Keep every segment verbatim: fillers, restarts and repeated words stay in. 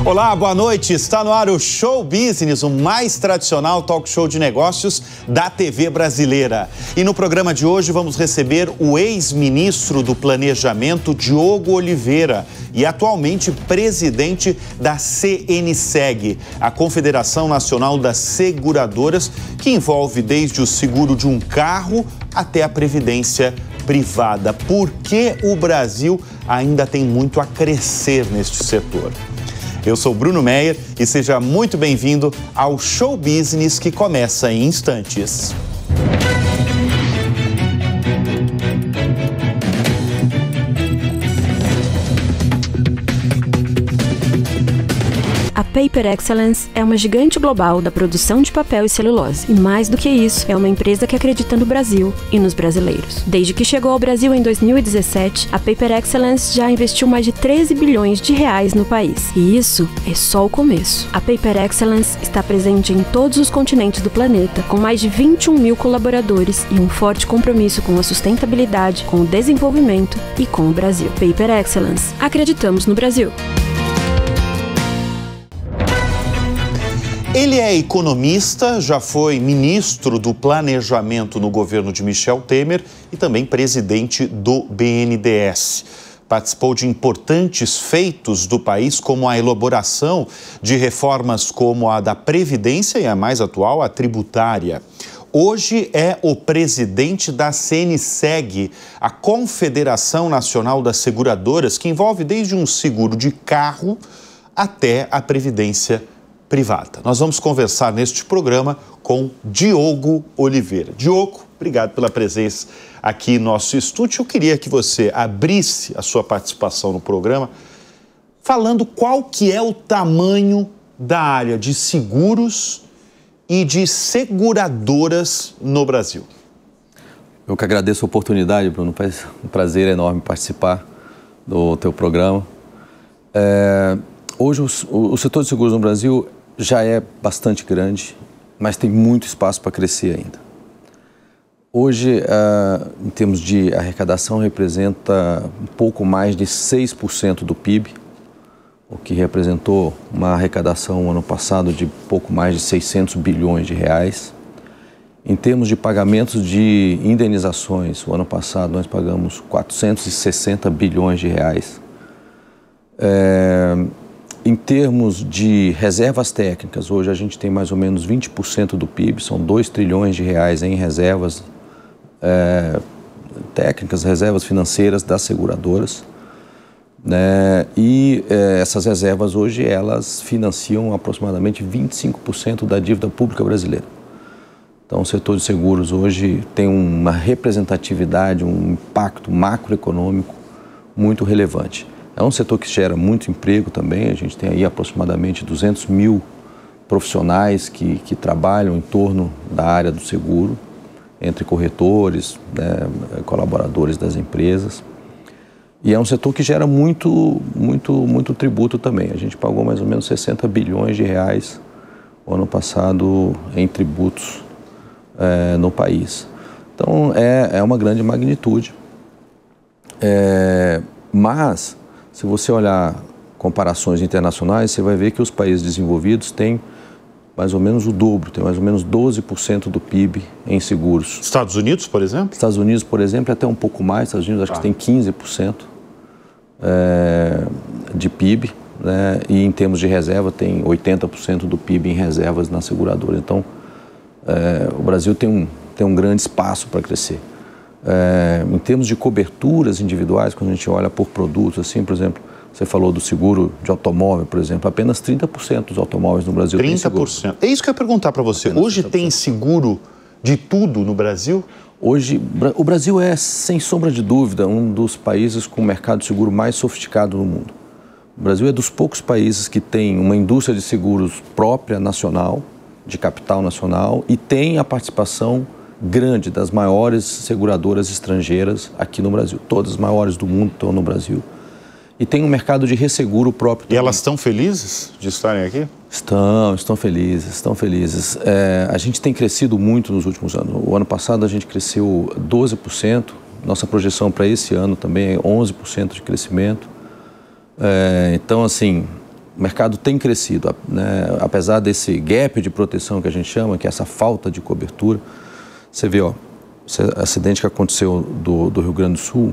Olá, boa noite. Está no ar o Show Business, o mais tradicional talk show de negócios da T V brasileira. E no programa de hoje vamos receber o ex-ministro do Planejamento, Diogo Oliveira, e atualmente presidente da C N SEG, a Confederação Nacional das Seguradoras, que envolve desde o seguro de um carro até a previdência privada. Por que o Brasil ainda tem muito a crescer neste setor? Eu sou Bruno Meyer e seja muito bem-vindo ao Show Business, que começa em instantes. A Paper Excellence é uma gigante global da produção de papel e celulose. E mais do que isso, é uma empresa que acredita no Brasil e nos brasileiros. Desde que chegou ao Brasil em dois mil e dezessete, a Paper Excellence já investiu mais de treze bilhões de reais no país. E isso é só o começo. A Paper Excellence está presente em todos os continentes do planeta, com mais de vinte e um mil colaboradores e um forte compromisso com a sustentabilidade, com o desenvolvimento e com o Brasil. Paper Excellence. Acreditamos no Brasil. Ele é economista, já foi ministro do Planejamento no governo de Michel Temer e também presidente do B N D E S. Participou de importantes feitos do país, como a elaboração de reformas como a da Previdência e a mais atual, a tributária. Hoje é o presidente da C N SEG, a Confederação Nacional das Seguradoras, que envolve desde um seguro de carro até a previdência privada. Nós vamos conversar neste programa com Diogo Oliveira. Diogo, obrigado pela presença aqui no nosso estúdio. Eu queria que você abrisse a sua participação no programa falando qual que é o tamanho da área de seguros e de seguradoras no Brasil. Eu que agradeço a oportunidade, Bruno. Faz um prazer enorme participar do teu programa. É, hoje o, o setor de seguros no Brasil já é bastante grande, mas tem muito espaço para crescer ainda. Hoje, uh, em termos de arrecadação, representa um pouco mais de seis por cento do P I B, o que representou uma arrecadação ano passado de pouco mais de seiscentos bilhões de reais. Em termos de pagamentos de indenizações, o ano passado nós pagamos quatrocentos e sessenta bilhões de reais. É... Em termos de reservas técnicas, hoje a gente tem mais ou menos vinte por cento do P I B, são dois trilhões de reais em reservas é, técnicas, reservas financeiras das seguradoras. Né? E é, essas reservas hoje, elas financiam aproximadamente vinte e cinco por cento da dívida pública brasileira. Então, o setor de seguros hoje tem uma representatividade, um impacto macroeconômico muito relevante. É um setor que gera muito emprego também, a gente tem aí aproximadamente duzentos mil profissionais que, que trabalham em torno da área do seguro, entre corretores, né, colaboradores das empresas. E é um setor que gera muito, muito, muito tributo também. A gente pagou mais ou menos sessenta bilhões de reais o ano passado em tributos é, no país. Então, é, é uma grande magnitude. É, mas... Se você olhar comparações internacionais, você vai ver que os países desenvolvidos têm mais ou menos o dobro, tem mais ou menos doze por cento do P I B em seguros. Estados Unidos, por exemplo? Estados Unidos, por exemplo, é até um pouco mais. Estados Unidos acho ah. que tem quinze por cento é, de P I B, né? E em termos de reserva tem oitenta por cento do P I B em reservas na seguradora. Então, é, o Brasil tem um, tem um grande espaço para crescer. É, em termos de coberturas individuais, quando a gente olha por produtos, assim, por exemplo, você falou do seguro de automóvel, por exemplo, apenas trinta por cento dos automóveis no Brasil tem seguro. trinta por cento. É isso que eu ia perguntar para você. Apenas Hoje trinta por cento. Tem seguro de tudo no Brasil? Hoje, o Brasil é, sem sombra de dúvida, um dos países com o mercado de seguro mais sofisticado no mundo. O Brasil é dos poucos países que tem uma indústria de seguros própria, nacional, de capital nacional, e tem a participação grande das maiores seguradoras estrangeiras aqui no Brasil. Todas as maiores do mundo estão no Brasil. E tem um mercado de resseguro próprio também. E elas estão felizes de estarem aqui? Estão, estão felizes, estão felizes. É, a gente tem crescido muito nos últimos anos. O ano passado a gente cresceu doze por cento. Nossa projeção para esse ano também é onze por cento de crescimento. É, então, assim, o mercado tem crescido, né? Apesar desse gap de proteção que a gente chama, que é essa falta de cobertura. Você vê, ó, esse acidente que aconteceu do, do Rio Grande do Sul,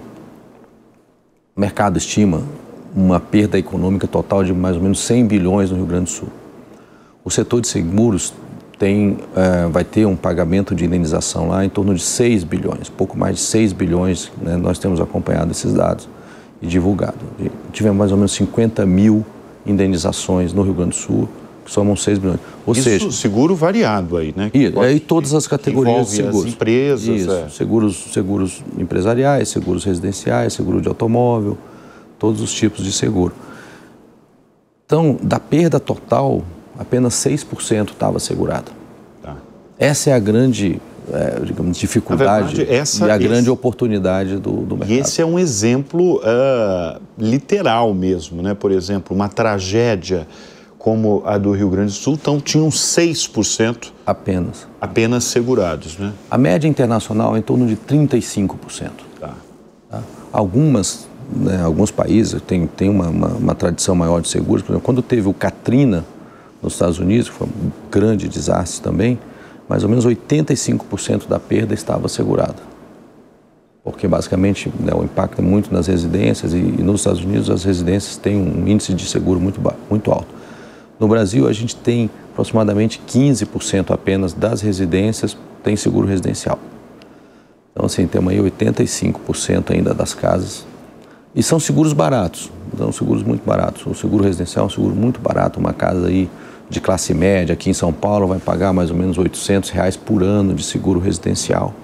o mercado estima uma perda econômica total de mais ou menos cem bilhões no Rio Grande do Sul. O setor de seguros tem, é, vai ter um pagamento de indenização lá em torno de seis bilhões, pouco mais de seis bilhões, né? Nós temos acompanhado esses dados e divulgado. Tivemos mais ou menos cinquenta mil indenizações no Rio Grande do Sul, que somam seis bilhões. Ou Isso, seja, seguro variado aí, né? E aí todas as categorias de seguros. As empresas. Isso, é. seguros, seguros empresariais, seguros residenciais, seguro de automóvel, todos os tipos de seguro. Então, da perda total, apenas seis por cento estava segurado. Tá. Essa é a grande, é, digamos, dificuldade verdade, essa, e a esse, grande oportunidade do, do mercado. E esse é um exemplo uh, literal mesmo, né? Por exemplo, uma tragédia como a do Rio Grande do Sul, então tinham seis por cento apenas. apenas segurados, né? A média internacional é em torno de trinta e cinco por cento. Tá. Tá? Algumas, né, alguns países têm, têm uma, uma, uma tradição maior de seguros. Por exemplo, quando teve o Katrina nos Estados Unidos, que foi um grande desastre também, mais ou menos oitenta e cinco por cento da perda estava segurada. Porque basicamente, né, o impacto é muito nas residências e, e nos Estados Unidos as residências têm um índice de seguro muito, muito alto. No Brasil, a gente tem aproximadamente quinze por cento apenas das residências tem seguro residencial. Então, assim, temos aí oitenta e cinco por cento ainda das casas. E são seguros baratos, são seguros muito baratos. O seguro residencial é um seguro muito barato. Uma casa aí de classe média aqui em São Paulo vai pagar mais ou menos oitocentos reais por ano de seguro residencial.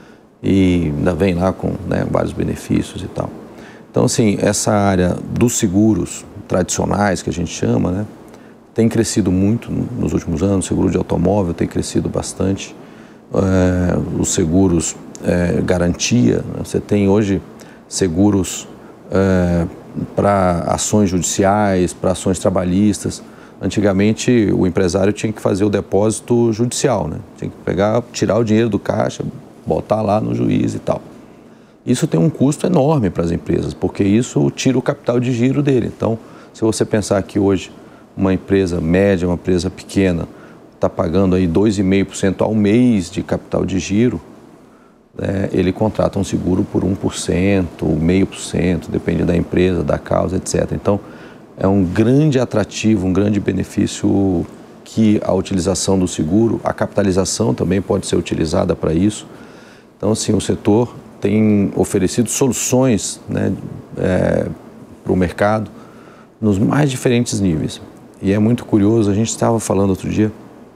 E ainda vem lá com, né, vários benefícios e tal. Então, assim, essa área dos seguros tradicionais, que a gente chama, né, tem crescido muito nos últimos anos. O seguro de automóvel tem crescido bastante. É, os seguros é, garantia, né? Você tem hoje seguros é, para ações judiciais, para ações trabalhistas. Antigamente o empresário tinha que fazer o depósito judicial, né? Tinha que pegar, tirar o dinheiro do caixa, botar lá no juiz e tal. Isso tem um custo enorme para as empresas, porque isso tira o capital de giro dele. Então, se você pensar que hoje uma empresa média, uma empresa pequena, está pagando aí dois vírgula cinco por cento ao mês de capital de giro, né, ele contrata um seguro por um por cento, zero vírgula cinco por cento, depende da empresa, da causa, etcétera. Então, é um grande atrativo, um grande benefício que a utilização do seguro, a capitalização também pode ser utilizada para isso. Então, assim, o setor tem oferecido soluções, né, é, para o mercado nos mais diferentes níveis. E é muito curioso, a gente estava falando outro dia,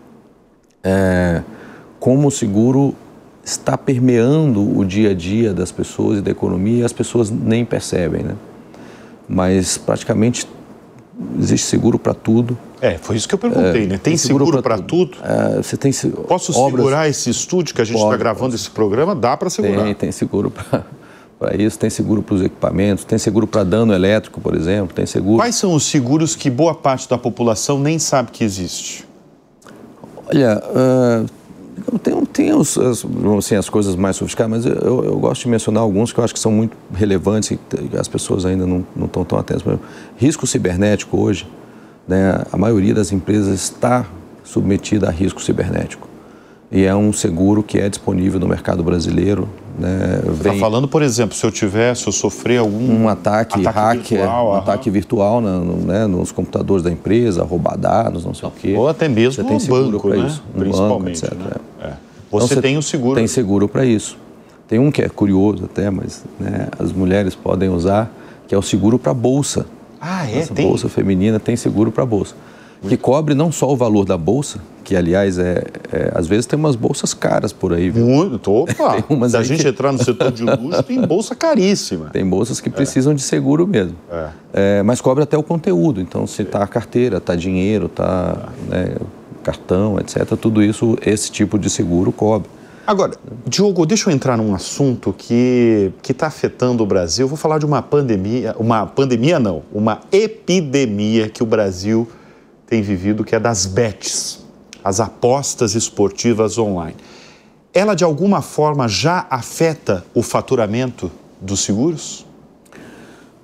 é, como o seguro está permeando o dia a dia das pessoas e da economia, e as pessoas nem percebem, né? Mas praticamente existe seguro para tudo. É, foi isso que eu perguntei, é, né? Tem, tem seguro para tudo? tudo? É, você tem Posso obras... segurar esse estúdio que a gente está gravando pode. esse programa? Dá para segurar? Tem, tem seguro para... Para isso, tem seguro para os equipamentos, tem seguro para dano elétrico, por exemplo, tem seguro... Quais são os seguros que boa parte da população nem sabe que existe? Olha, uh, tem, tem os, as, assim, as coisas mais sofisticadas, mas eu, eu gosto de mencionar alguns que eu acho que são muito relevantes e que as pessoas ainda não, não estão tão atentas. Por exemplo, risco cibernético hoje, né, a maioria das empresas está submetida a risco cibernético. E é um seguro que é disponível no mercado brasileiro. Né? Você está falando, por exemplo, se eu tiver, se eu sofrer algum um ataque, ataque hacker, virtual, um aham. ataque virtual na, no, né, nos computadores da empresa, roubar dados, não sei o quê. Ou até mesmo você tem seguro banco, para né? isso, um principalmente. Banco, etcétera. Né? É. Você então, tem o seguro. Tem seguro para isso. Tem um que é curioso até, mas né, as mulheres podem usar, que é o seguro para bolsa. Ah, é? Essa tem? Bolsa feminina tem seguro para bolsa. Que cobre não só o valor da bolsa, que aliás, é, é, às vezes tem umas bolsas caras por aí. Viu? Muito, opa! Se a gente que... entrar no setor de luxo, tem bolsa caríssima. Tem bolsas que precisam é. de seguro mesmo. É. É, mas cobre até o conteúdo, então se está a carteira, está dinheiro, está né, cartão, etcétera, tudo isso, esse tipo de seguro cobre. Agora, Diogo, deixa eu entrar num assunto que que está afetando o Brasil. Eu vou falar de uma pandemia, uma pandemia não, uma epidemia que o Brasil tem vivido, que é das bets, as apostas esportivas online. Ela, de alguma forma, já afeta o faturamento dos seguros?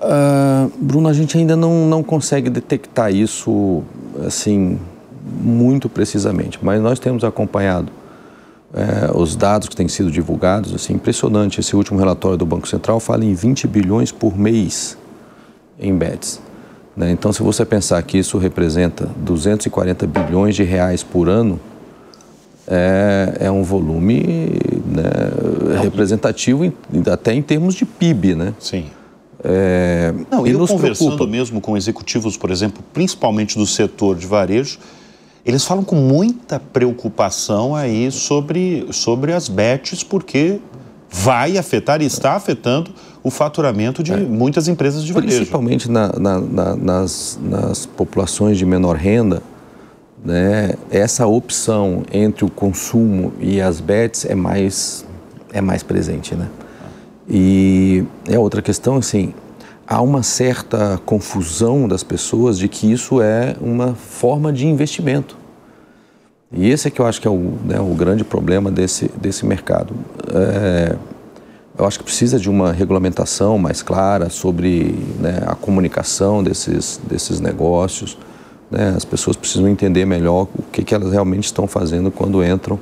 Uh, Bruno, a gente ainda não, não consegue detectar isso assim muito precisamente, mas nós temos acompanhado é, os dados que têm sido divulgados. Assim, impressionante. Esse último relatório do Banco Central fala em vinte bilhões por mês em bets, né? Então, se você pensar que isso representa duzentos e quarenta bilhões de reais por ano, é, é um volume, né, representativo em, até em termos de P I B, né? Sim. É, Não, e eu nos conversando preocupa. mesmo com executivos, por exemplo, principalmente do setor de varejo, eles falam com muita preocupação aí sobre, sobre as bets, porque vai afetar e está afetando o faturamento de é. muitas empresas de varejo. Principalmente na, na, na, nas, nas populações de menor renda, né, essa opção entre o consumo e as bets é mais, é mais presente, né? E é outra questão, assim, há uma certa confusão das pessoas de que isso é uma forma de investimento. E esse é que eu acho que é o, né, o grande problema desse, desse mercado. É, eu acho que precisa de uma regulamentação mais clara sobre, né, a comunicação desses, desses negócios, né? As pessoas precisam entender melhor o que, que elas realmente estão fazendo quando entram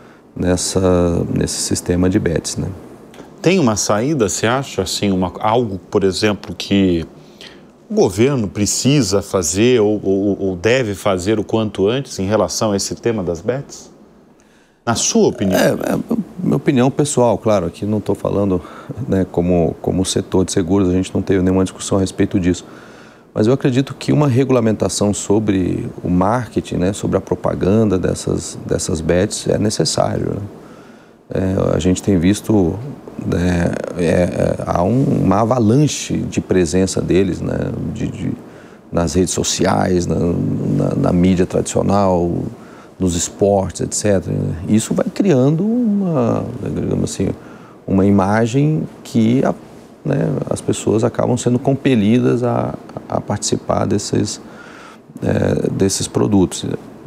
nessa, nesse sistema de bets, né? Tem uma saída, você acha, assim, uma, algo, por exemplo, que o governo precisa fazer ou, ou, ou deve fazer o quanto antes em relação a esse tema das bets? Na sua opinião? É, é minha opinião pessoal, claro, aqui não estou falando, né, como, como setor de seguros, a gente não teve nenhuma discussão a respeito disso. Mas eu acredito que uma regulamentação sobre o marketing, né, sobre a propaganda dessas, dessas bets é necessário, né? É, a gente tem visto, né, é, é, há um, uma avalanche de presença deles, né, de, de, nas redes sociais, na, na, na mídia tradicional, nos esportes, etcétera. Isso vai criando uma, digamos assim, uma imagem que a, né, as pessoas acabam sendo compelidas a, a participar desses, é, desses produtos.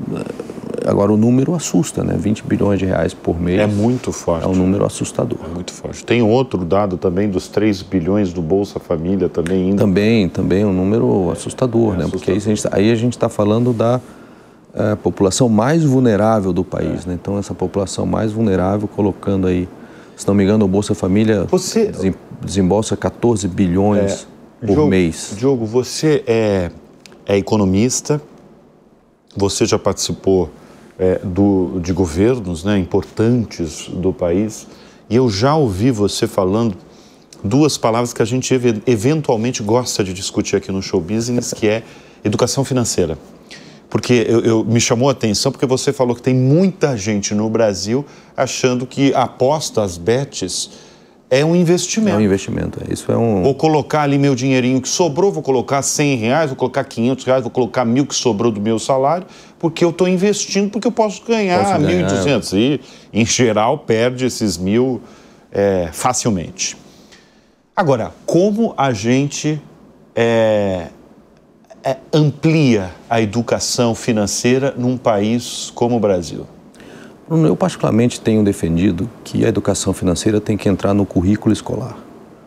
Agora, o número assusta, né? vinte bilhões de reais por mês. É muito forte. É um número assustador. É muito forte. Tem outro dado também dos três bilhões do Bolsa Família também indo. Também, também é um número assustador, é né? Assustador. Porque aí a gente está falando da é, população mais vulnerável do país, é. né? Então, essa população mais vulnerável, colocando aí, se não me engano, o Bolsa Família você... desembolsa quatorze bilhões é. por Diogo, mês. Diogo, você é, é economista, você já participou É, do, de governos, né, importantes do país, e eu já ouvi você falando duas palavras que a gente ev eventualmente gosta de discutir aqui no Show Business, que é educação financeira. Porque eu, eu, me chamou a atenção porque você falou que tem muita gente no Brasil achando que a aposta, as bets, é um investimento. É um investimento, isso é um... Vou colocar ali meu dinheirinho que sobrou, vou colocar cem reais, vou colocar quinhentos reais, vou colocar mil que sobrou do meu salário, porque eu estou investindo, porque eu posso ganhar mil e duzentos. E, em geral, perde esses mil é, facilmente. Agora, como a gente é, é, amplia a educação financeira num país como o Brasil? Eu particularmente tenho defendido que a educação financeira tem que entrar no currículo escolar.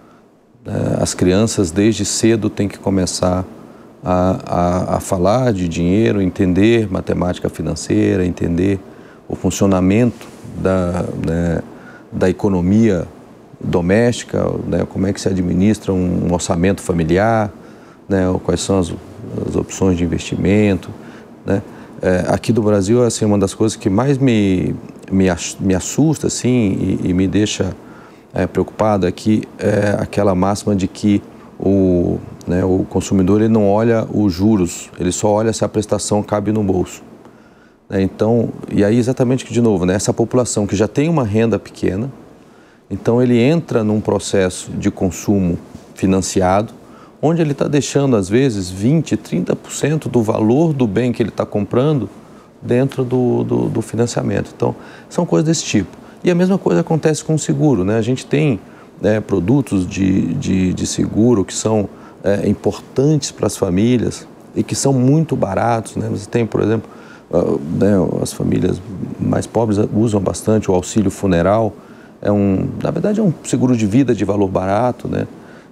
As crianças desde cedo têm que começar a, a, a falar de dinheiro, entender matemática financeira, entender o funcionamento da, né, da economia doméstica, né, como é que se administra um orçamento familiar, né, quais são as, as opções de investimento, né? É, aqui do Brasil, assim, uma das coisas que mais me, me, me assusta, assim, e, e me deixa é, preocupado é que é aquela máxima de que o, né, o consumidor ele não olha os juros, ele só olha se a prestação cabe no bolso. É, então, e aí exatamente que, de novo, né, essa população que já tem uma renda pequena, então ele entra num processo de consumo financiado, onde ele está deixando, às vezes, vinte, trinta por cento do valor do bem que ele está comprando dentro do, do, do financiamento. Então, são coisas desse tipo. E a mesma coisa acontece com o seguro, né? A gente tem, né, produtos de, de, de seguro que são é, importantes para as famílias e que são muito baratos, né? Você tem, por exemplo, uh, né, as famílias mais pobres usam bastante o auxílio funeral. É um, na verdade, é um seguro de vida de valor barato, né?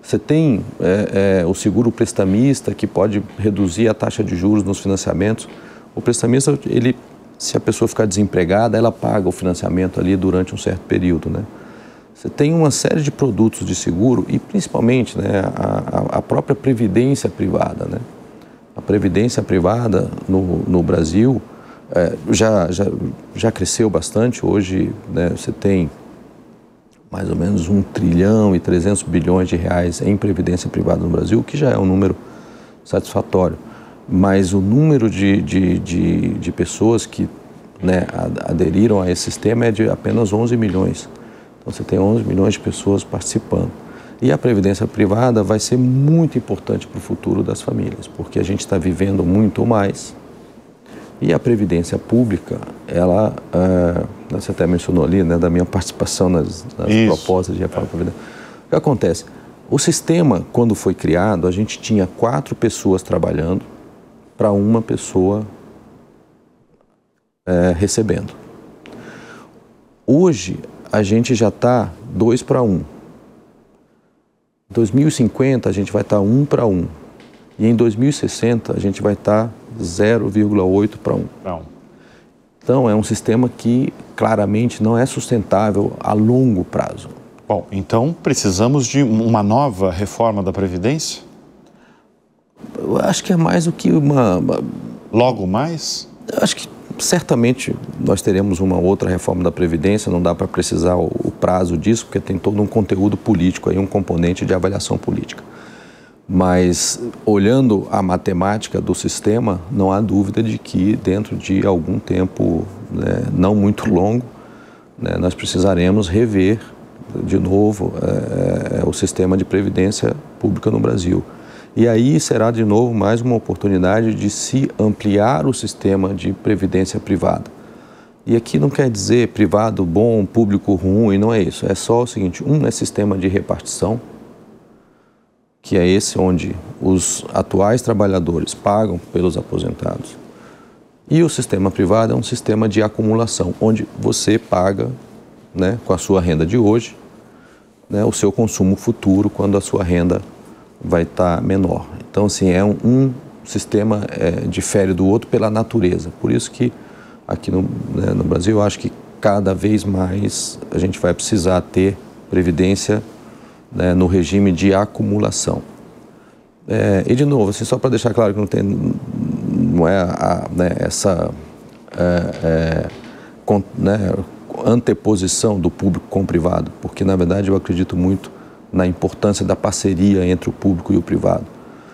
Você tem é, é, o seguro prestamista, que pode reduzir a taxa de juros nos financiamentos. O prestamista, ele, se a pessoa ficar desempregada, ela paga o financiamento ali durante um certo período, né? Você tem uma série de produtos de seguro e, principalmente, né, a, a própria previdência privada, né? A previdência privada no, no Brasil é, já, já, já cresceu bastante. Hoje, né, você tem mais ou menos um trilhão e trezentos bilhões de reais em previdência privada no Brasil, que já é um número satisfatório. Mas o número de, de, de, de pessoas que, né, aderiram a esse sistema é de apenas onze milhões. Então, você tem onze milhões de pessoas participando. E a previdência privada vai ser muito importante para o futuro das famílias, porque a gente está vivendo muito mais. E a previdência pública, ela, uh, você até mencionou ali, né, da minha participação nas, nas propostas de reforma da Previdência. O que acontece? O sistema, quando foi criado, a gente tinha quatro pessoas trabalhando para uma pessoa uh, recebendo. Hoje, a gente já está dois para um. Em dois mil e cinquenta, a gente vai estar um para um. E em dois mil e sessenta, a gente vai estar zero vírgula oito para um. Não. Então, é um sistema que claramente não é sustentável a longo prazo. Bom, então precisamos de uma nova reforma da Previdência? Eu acho que é mais do que uma... Logo mais? Eu acho que certamente nós teremos uma outra reforma da Previdência, não dá para precisar o, o prazo disso, porque tem todo um conteúdo político aí, um componente de avaliação política. Mas, olhando a matemática do sistema, não há dúvida de que dentro de algum tempo, né, não muito longo, né, nós precisaremos rever de novo é, o sistema de previdência pública no Brasil. E aí será de novo mais uma oportunidade de se ampliar o sistema de previdência privada. E aqui não quer dizer privado bom, público ruim, não é isso. É só o seguinte, um é sistema de repartição, que é esse onde os atuais trabalhadores pagam pelos aposentados. E o sistema privado é um sistema de acumulação, onde você paga, né, com a sua renda de hoje, né, o seu consumo futuro quando a sua renda vai estar menor. Então, assim, é um, um sistema é, difere do outro pela natureza. Por isso que aqui no, né, no Brasil, eu acho que cada vez mais a gente vai precisar ter previdência, né, no regime de acumulação. É, e, de novo, assim, só para deixar claro que não, tem, não é a, né, essa é, é, con, né, anteposição do público com o privado, porque, na verdade, eu acredito muito na importância da parceria entre o público e o privado.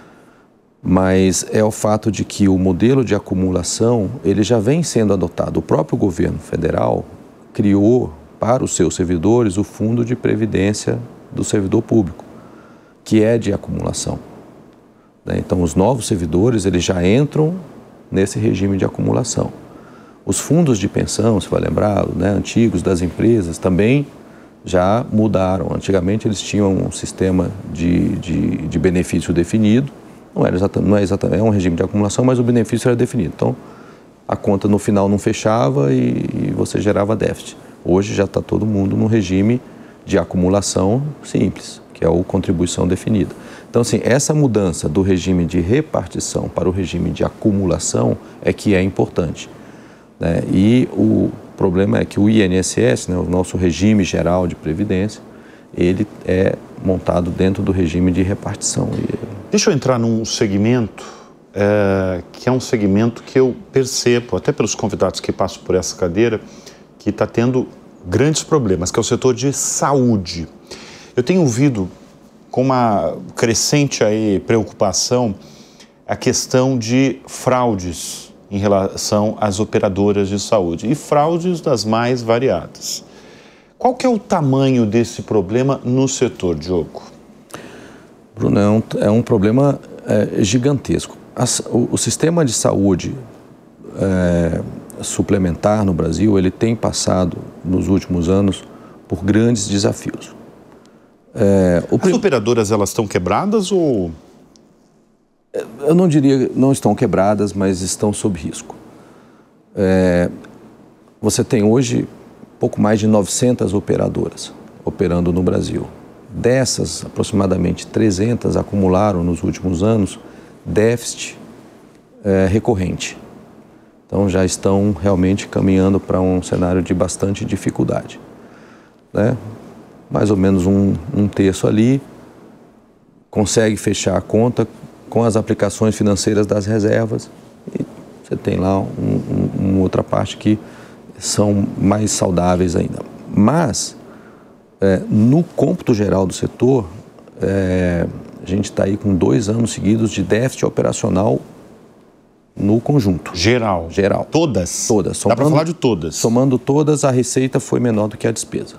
Mas é o fato de que o modelo de acumulação, ele já vem sendo adotado. O próprio governo federal criou para os seus servidores o Fundo de Previdência do Servidor Público, que é de acumulação. Então, os novos servidores, eles já entram nesse regime de acumulação. Os fundos de pensão, você vai lembrar, né, antigos das empresas, também já mudaram. Antigamente eles tinham um sistema de, de, de benefício definido, não, era exatamente, não é exatamente, é um regime de acumulação, mas o benefício era definido. Então, a conta no final não fechava e, e você gerava déficit. Hoje já está todo mundo no regime de acumulação simples, que é a contribuição definida. Então, assim, essa mudança do regime de repartição para o regime de acumulação é que é importante, né? E o O problema é que o I N S S, né, o nosso regime geral de previdência, ele é montado dentro do regime de repartição. Deixa eu entrar num segmento é, que é um segmento que eu percebo, até pelos convidados que passam por essa cadeira, que está tendo grandes problemas, que é o setor de saúde. Eu tenho ouvido com uma crescente aí preocupação a questão de fraudes em relação às operadoras de saúde, e fraudes das mais variadas. Qual que é o tamanho desse problema no setor, Diogo? Bruno, é um, é um problema é, gigantesco. As, o, o sistema de saúde é, suplementar no Brasil, ele tem passado, nos últimos anos, por grandes desafios. É, o As prim... operadoras, elas estão quebradas ou... Eu não diria não estão quebradas, mas estão sob risco. É, você tem hoje pouco mais de novecentas operadoras operando no Brasil. Dessas, aproximadamente trezentas acumularam nos últimos anos déficit é, recorrente. Então já estão realmente caminhando para um cenário de bastante dificuldade, né? Mais ou menos um, um terço ali consegue fechar a conta com as aplicações financeiras das reservas e você tem lá um, um, uma outra parte que são mais saudáveis ainda. Mas, é, no cômputo geral do setor, é, a gente está aí com dois anos seguidos de déficit operacional no conjunto. Geral? Geral. Todas? Todas. Somando, dá para falar de todas? Somando todas, a receita foi menor do que a despesa.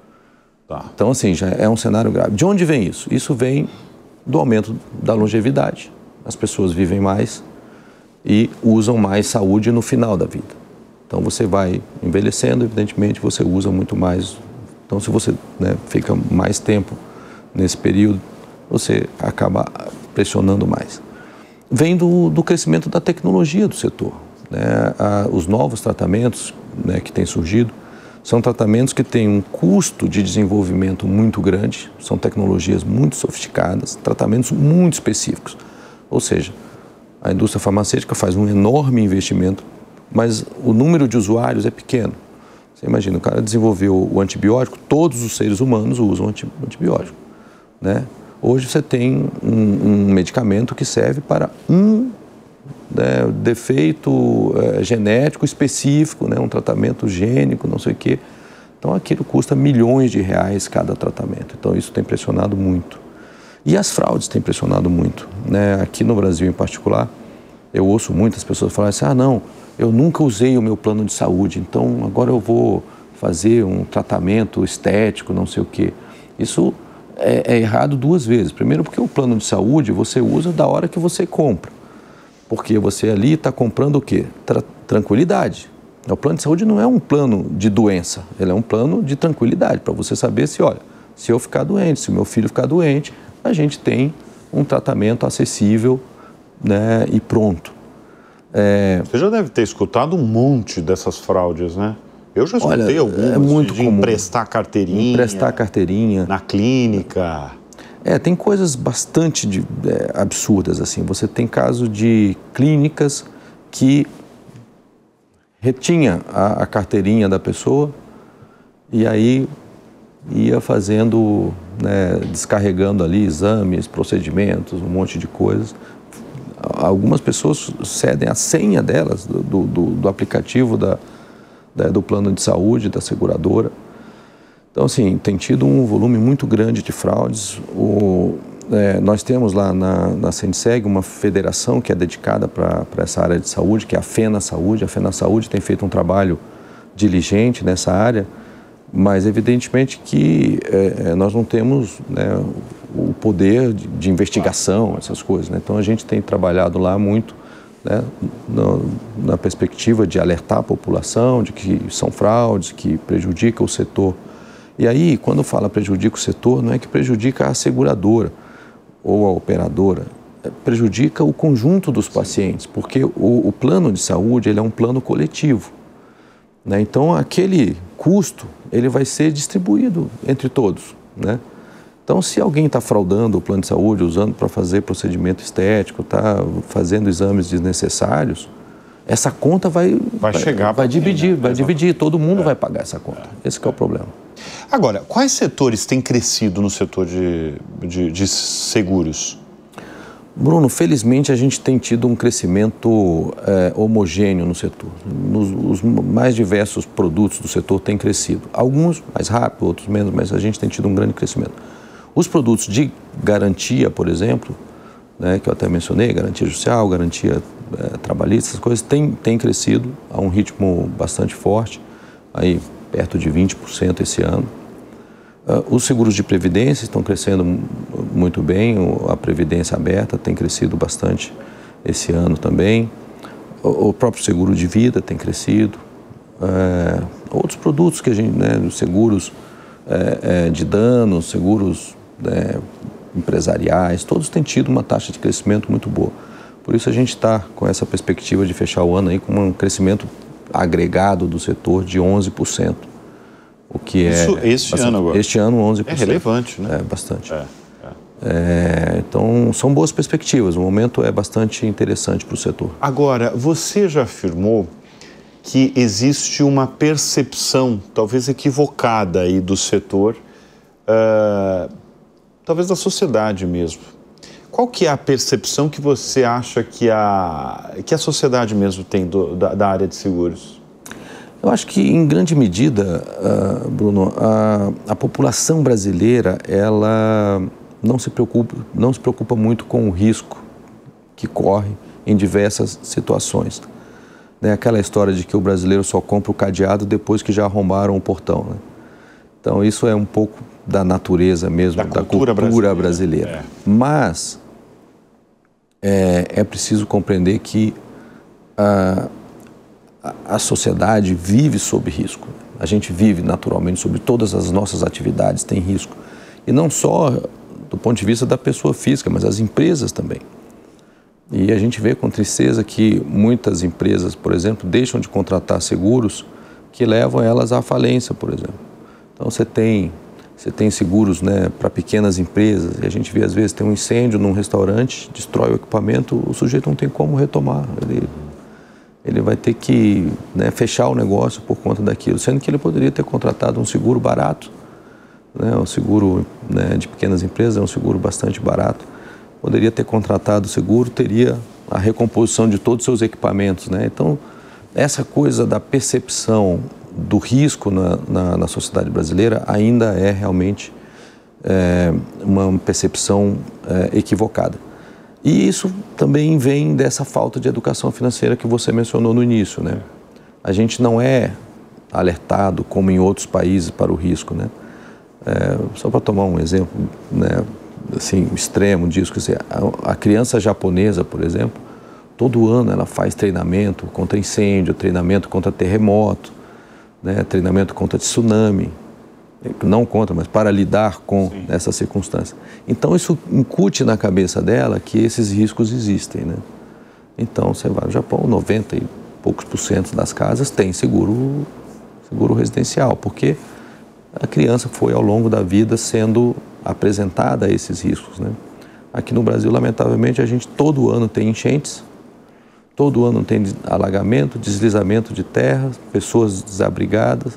Tá. Então, assim, já é um cenário grave. De onde vem isso? Isso vem do aumento da longevidade. As pessoas vivem mais e usam mais saúde no final da vida. Então, você vai envelhecendo, evidentemente, você usa muito mais. Então, se você, né, fica mais tempo nesse período, você acaba pressionando mais. Vem do, do crescimento da tecnologia do setor, né? Ah, os novos tratamentos, né, que têm surgido são tratamentos que têm um custo de desenvolvimento muito grande, são tecnologias muito sofisticadas, tratamentos muito específicos. Ou seja, a indústria farmacêutica faz um enorme investimento, mas o número de usuários é pequeno. Você imagina, o cara desenvolveu o antibiótico, todos os seres humanos usam antibiótico, né? Hoje você tem um, um medicamento que serve para um, né, defeito é, genético específico, né, um tratamento gênico, não sei o quê. Então aquilo custa milhões de reais cada tratamento. Então isso tem pressionado muito. E as fraudes têm pressionado muito, né? Aqui no Brasil em particular, eu ouço muitas pessoas falarem assim, ah não, eu nunca usei o meu plano de saúde, então agora eu vou fazer um tratamento estético, não sei o quê. Isso É, é errado duas vezes. Primeiro porque o plano de saúde você usa da hora que você compra. Porque você ali está comprando o quê? Tra- tranquilidade. O plano de saúde não é um plano de doença, ele é um plano de tranquilidade, para você saber se, olha, se eu ficar doente, se o meu filho ficar doente, a gente tem um tratamento acessível, né, e pronto. É... Você já deve ter escutado um monte dessas fraudes, né? Eu já escutei Olha, algumas, é muito de, de comum. emprestar carteirinha. Emprestar carteirinha. Na clínica. É, tem coisas bastante de, é, absurdas, assim. Você tem caso de clínicas que retinha a, a carteirinha da pessoa e aí ia fazendo, né, descarregando ali exames, procedimentos, um monte de coisas. Algumas pessoas cedem a senha delas, do, do, do aplicativo da do plano de saúde, da seguradora. Então, assim, tem tido um volume muito grande de fraudes. O, é, nós temos lá na, na Senseg uma federação que é dedicada para essa área de saúde, que é a FENA Saúde. A FENA Saúde tem feito um trabalho diligente nessa área, mas evidentemente que é, nós não temos, né, o poder de, de investigação, essas coisas, né? Então, a gente tem trabalhado lá muito, né, no, na perspectiva de alertar a população de que são fraudes, que prejudicam o setor. E aí, quando fala prejudica o setor, não é que prejudica a seguradora ou a operadora, é, prejudica o conjunto dos pacientes, porque o, o plano de saúde ele é um plano coletivo, né? Então, aquele custo ele vai ser distribuído entre todos, né? Então, se alguém está fraudando o plano de saúde, usando para fazer procedimento estético, está fazendo exames desnecessários, essa conta vai, vai, vai chegar, vai dividir, mim, né? vai dividir, todo mundo é. vai pagar essa conta. Esse que é o problema. Agora, quais setores têm crescido no setor de, de, de seguros? Bruno, felizmente a gente tem tido um crescimento é, homogêneo no setor. Nos, os mais diversos produtos do setor têm crescido. Alguns mais rápido, outros menos, mas a gente tem tido um grande crescimento. Os produtos de garantia, por exemplo, né, que eu até mencionei, garantia judicial, garantia é, trabalhista, essas coisas, têm, têm crescido a um ritmo bastante forte, aí perto de vinte por cento esse ano. Uh, os seguros de previdência estão crescendo muito bem, a previdência aberta tem crescido bastante esse ano também. O, o próprio seguro de vida tem crescido. Uh, outros produtos que a gente, né, seguros uh, uh, de danos, seguros uh, empresariais, todos têm tido uma taxa de crescimento muito boa. Por isso a gente está com essa perspectiva de fechar o ano aí com um crescimento agregado do setor de onze por cento. o que Isso, é... Este bastante, ano agora? Este ano, onze por cento. É relevante, né? É, bastante. É, é. É, então, são boas perspectivas. O momento é bastante interessante para o setor. Agora, você já afirmou que existe uma percepção, talvez equivocada aí do setor, uh, talvez da sociedade mesmo. Qual que é a percepção que você acha que a, que a sociedade mesmo tem do, da, da área de seguros? Eu acho que, em grande medida, uh, Bruno, a, a população brasileira, ela não se preocupa, não se preocupa muito com o risco que corre em diversas situações. Né? Aquela história de que o brasileiro só compra o cadeado depois que já arrombaram o portão. Né? Então, isso é um pouco da natureza mesmo, da, da cultura, cultura brasileira. brasileira. É. Mas é, é preciso compreender que a, a, a sociedade vive sob risco. A gente vive naturalmente sobre todas as nossas atividades, tem risco. E não só do ponto de vista da pessoa física, mas as empresas também. E a gente vê com tristeza que muitas empresas, por exemplo, deixam de contratar seguros que levam elas à falência, por exemplo. Então você tem, você tem seguros, né, para pequenas empresas, e a gente vê às vezes tem um incêndio num restaurante, destrói o equipamento, o sujeito não tem como retomar. Ele, ele vai ter que, né, fechar o negócio por conta daquilo, sendo que ele poderia ter contratado um seguro barato. Né, o seguro, né, de pequenas empresas é um seguro bastante barato. Poderia ter contratado o seguro, teria a recomposição de todos os seus equipamentos. Né? Então, essa coisa da percepção do risco na, na, na sociedade brasileira ainda é realmente é, uma percepção é, equivocada. E isso também vem dessa falta de educação financeira que você mencionou no início. Né? A gente não é alertado, como em outros países, para o risco. Né? É, só para tomar um exemplo, né, assim, extremo disso, quer dizer, a, a criança japonesa, por exemplo, todo ano ela faz treinamento contra incêndio, treinamento contra terremoto, né, treinamento contra tsunami, não contra, mas para lidar com Sim. essas circunstâncias. Então isso incute na cabeça dela que esses riscos existem. Né? Então você vai no Japão, noventa e poucos por cento das casas tem seguro, seguro residencial, porque a criança foi ao longo da vida sendo apresentada a esses riscos. Né? Aqui no Brasil, lamentavelmente, a gente todo ano tem enchentes, todo ano tem alagamento, deslizamento de terra, pessoas desabrigadas,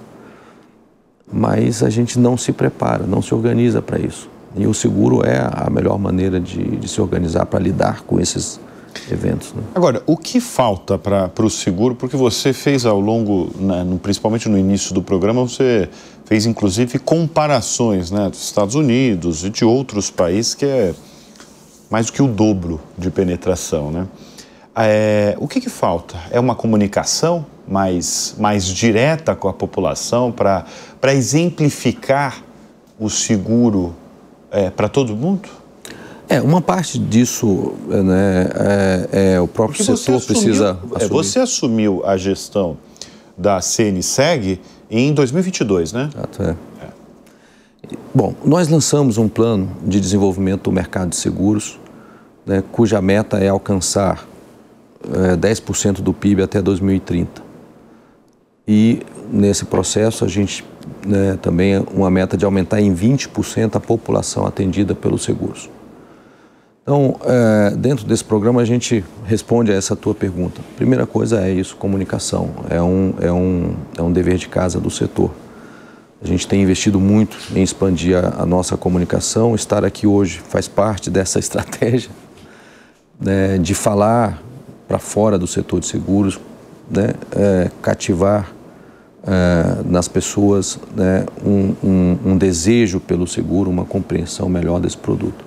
mas a gente não se prepara, não se organiza para isso. E o seguro é a melhor maneira de, de se organizar para lidar com esses eventos. Né? Agora, o que falta para o seguro, porque você fez ao longo, né, no, principalmente no início do programa, você fez inclusive comparações, né, dos Estados Unidos e de outros países, que é mais do que o dobro de penetração. Né? É, o que, que falta? É uma comunicação mais, mais direta com a população para para exemplificar o seguro é, para todo mundo? É, uma parte disso, né, é, é o próprio Porque setor assumiu, precisa assumir. Você assumiu a gestão da C N S E G em dois mil e vinte e dois, né? Exato, é. é. Bom, nós lançamos um plano de desenvolvimento do mercado de seguros, né, cuja meta é alcançar é, dez por cento do P I B até dois mil e trinta. E nesse processo a gente, né, também uma meta de aumentar em vinte por cento a população atendida pelos seguros. Então, é, dentro desse programa, a gente responde a essa tua pergunta. Primeira coisa é isso, comunicação. É um, é um, é um dever de casa do setor. A gente tem investido muito em expandir a, a nossa comunicação. Estar aqui hoje faz parte dessa estratégia, né, de falar para fora do setor de seguros, né, é, cativar é, nas pessoas, né, um, um, um desejo pelo seguro, uma compreensão melhor desse produto.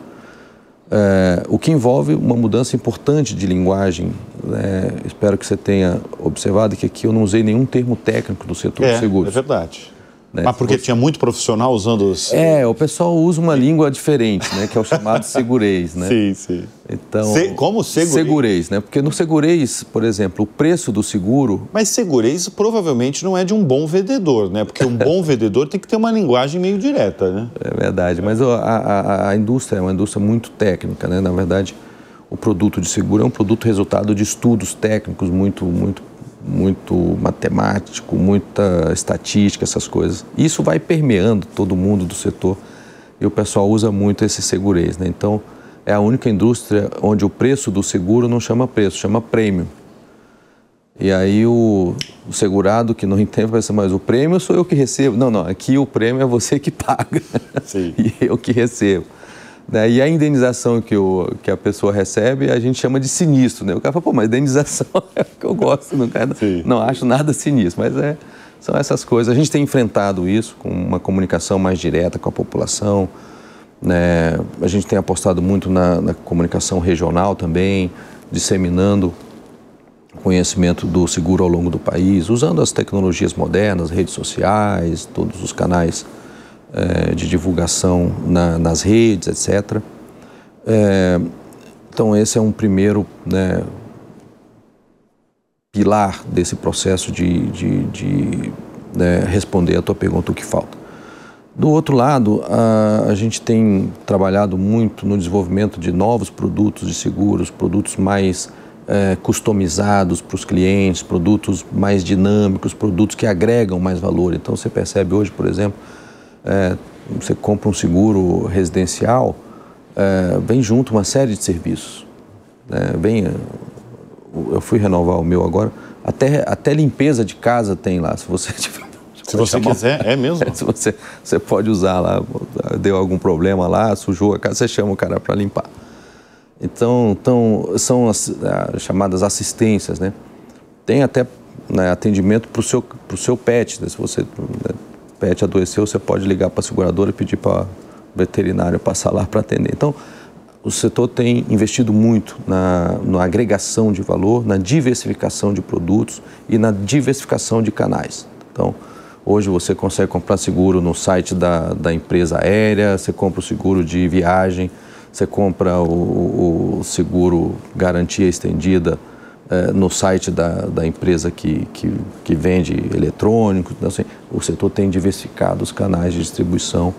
É, o que envolve uma mudança importante de linguagem. Né? Espero que você tenha observado que aqui eu não usei nenhum termo técnico do setor é, de seguros. É verdade. Né? Mas porque tinha muito profissional usando os... É, o pessoal usa uma língua diferente, né? Que é o chamado segurês. Né? Sim, sim. Então, Se, como segurês? Segurês, né? Porque no segurês, por exemplo, o preço do seguro... Mas segurês provavelmente não é de um bom vendedor, né? Porque um bom vendedor tem que ter uma linguagem meio direta, né? É verdade, mas a, a, a indústria é uma indústria muito técnica, né? Na verdade, o produto de seguro é um produto resultado de estudos técnicos muito, muito muito matemático, muita estatística, essas coisas. Isso vai permeando todo mundo do setor e o pessoal usa muito esse segurez, né? Então, é a única indústria onde o preço do seguro não chama preço, chama prêmio. E aí o, o segurado que não entende vai pensar, mas o prêmio sou eu que recebo. Não, não, aqui o prêmio é você que paga. Sim. E eu que recebo. Né? E a indenização que, o, que a pessoa recebe, a gente chama de sinistro, né? O cara fala, pô, mas indenização é o que eu gosto, não, cara, não acho nada sinistro, mas é, são essas coisas. A gente tem enfrentado isso com uma comunicação mais direta com a população, né? A gente tem apostado muito na, na comunicação regional também, disseminando conhecimento do seguro ao longo do país, usando as tecnologias modernas, redes sociais, todos os canais é, de divulgação na, nas redes, etcétera. É, então, esse é um primeiro, né, pilar desse processo de, de, de né, responder a tua pergunta, o que falta. Do outro lado, a, a gente tem trabalhado muito no desenvolvimento de novos produtos de seguros, produtos mais É, customizados para os clientes, produtos mais dinâmicos, produtos que agregam mais valor. Então, você percebe hoje, por exemplo, é, você compra um seguro residencial, é, vem junto uma série de serviços. É, vem, eu fui renovar o meu agora, até, até limpeza de casa tem lá, se você tiver. Se você chamar, quiser, é mesmo? É, se você, você pode usar lá, deu algum problema lá, sujou a casa, você chama o cara para limpar. Então, então, são as, as chamadas assistências, né? Tem até, né, atendimento para o seu, pro seu pet, né? Se você, né, pet adoeceu, você pode ligar para a seguradora e pedir para o veterinário passar lá para atender. Então, o setor tem investido muito na, na agregação de valor, na diversificação de produtos e na diversificação de canais. Então, hoje você consegue comprar seguro no site da, da empresa aérea, você compra o seguro de viagem, você compra o, o seguro garantia estendida eh, no site da, da empresa que, que, que vende eletrônicos. Então, assim, o setor tem diversificado os canais de distribuição,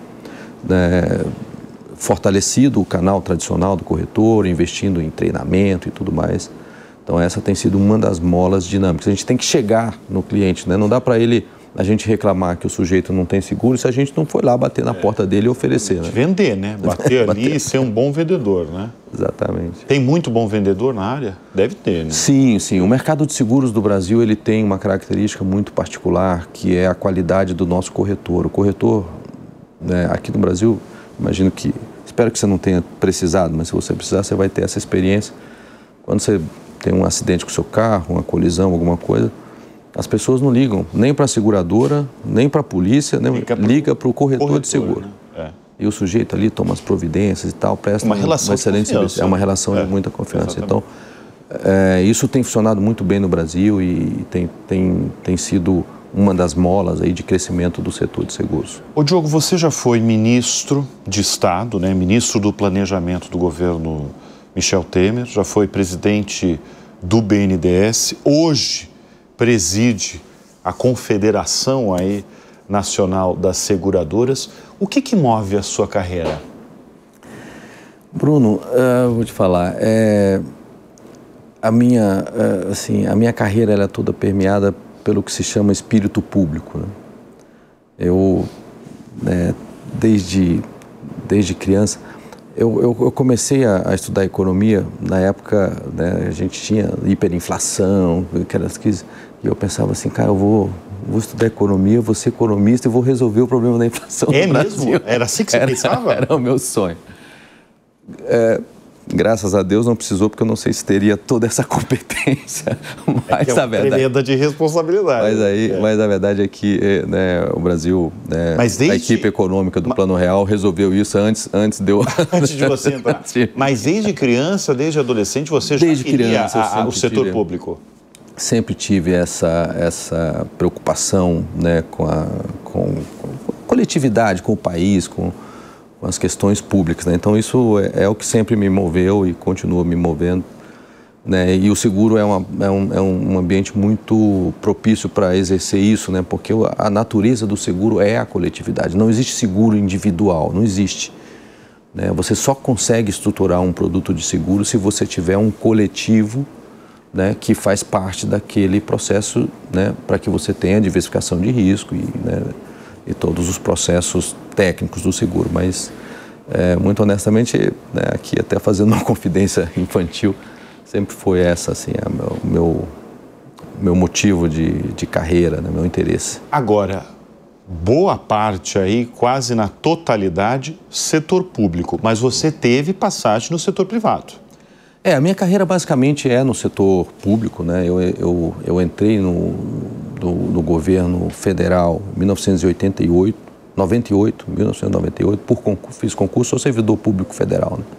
né, fortalecido o canal tradicional do corretor, investindo em treinamento e tudo mais. Então, essa tem sido uma das molas dinâmicas. A gente tem que chegar no cliente, né? Não dá para ele... a gente reclamar que o sujeito não tem seguro se a gente não foi lá bater na é. porta dele e oferecer. Né? Vender, né? Bater ali bater. E ser um bom vendedor, né? Exatamente. Tem muito bom vendedor na área? Deve ter, né? Sim, sim. O mercado de seguros do Brasil, ele tem uma característica muito particular, que é a qualidade do nosso corretor. O corretor, né, aqui no Brasil, imagino que, espero que você não tenha precisado, mas se você precisar, você vai ter essa experiência. Quando você tem um acidente com o seu carro, uma colisão, alguma coisa, as pessoas não ligam nem para a seguradora, nem para a polícia, nem liga para o corretor, corretor de seguro. Né? É. E o sujeito ali toma as providências e tal, presta uma, relação uma excelente serviço. É uma relação é. de muita confiança. Exatamente. Então, é, isso tem funcionado muito bem no Brasil e tem, tem, tem sido uma das molas aí de crescimento do setor de seguros. Ô Diogo, você já foi ministro de Estado, né? Ministro do Planejamento do governo Michel Temer, já foi presidente do B N D E S, hoje preside a Confederação aí Nacional das Seguradoras. O que que move a sua carreira? Bruno, uh, vou te falar, é, a, minha, uh, assim, a minha carreira ela é toda permeada pelo que se chama espírito público. Né? Eu, né, desde, desde criança, eu, eu, eu comecei a, a estudar economia na época, né, a gente tinha hiperinflação, aquelas crises. E eu pensava assim, cara, eu vou, vou estudar economia, vou ser economista e vou resolver o problema da inflação é no Brasil. Brasil. Era assim que você era, pensava? Era o meu sonho. É, graças a Deus não precisou, porque eu não sei se teria toda essa competência. Mas é que é a verdade tremenda de responsabilidade. Mas, aí, é. mas a verdade é que, né, o Brasil, né, mas desde... a equipe econômica do mas... Plano Real resolveu isso antes, antes de eu... Antes de você entrar. Mas desde criança, desde adolescente, você já desde queria criança, a, a, o setor tive... público? Sempre tive essa, essa preocupação, né, com, a, com, com a coletividade, com o país, com, com as questões públicas. Né? Então, isso é, é o que sempre me moveu e continua me movendo. Né? E o seguro é, uma, é, um, é um ambiente muito propício para exercer isso, né? Porque a natureza do seguro é a coletividade. Não existe seguro individual, não existe. Né? Você só consegue estruturar um produto de seguro se você tiver um coletivo, né, que faz parte daquele processo, né, para que você tenha a diversificação de risco e, né, e todos os processos técnicos do seguro. Mas, é, muito honestamente, né, aqui até fazendo uma confidência infantil, sempre foi essa, assim, o meu, meu, meu motivo de, de carreira, né, meu interesse. Agora, boa parte aí, quase na totalidade, setor público, mas você teve passagem no setor privado. É, a minha carreira basicamente é no setor público, né? Eu, eu, eu entrei no, no, no governo federal em mil novecentos e oitenta e oito, noventa e oito, mil novecentos e noventa e oito, por concurso, fiz concurso, sou servidor público federal, né?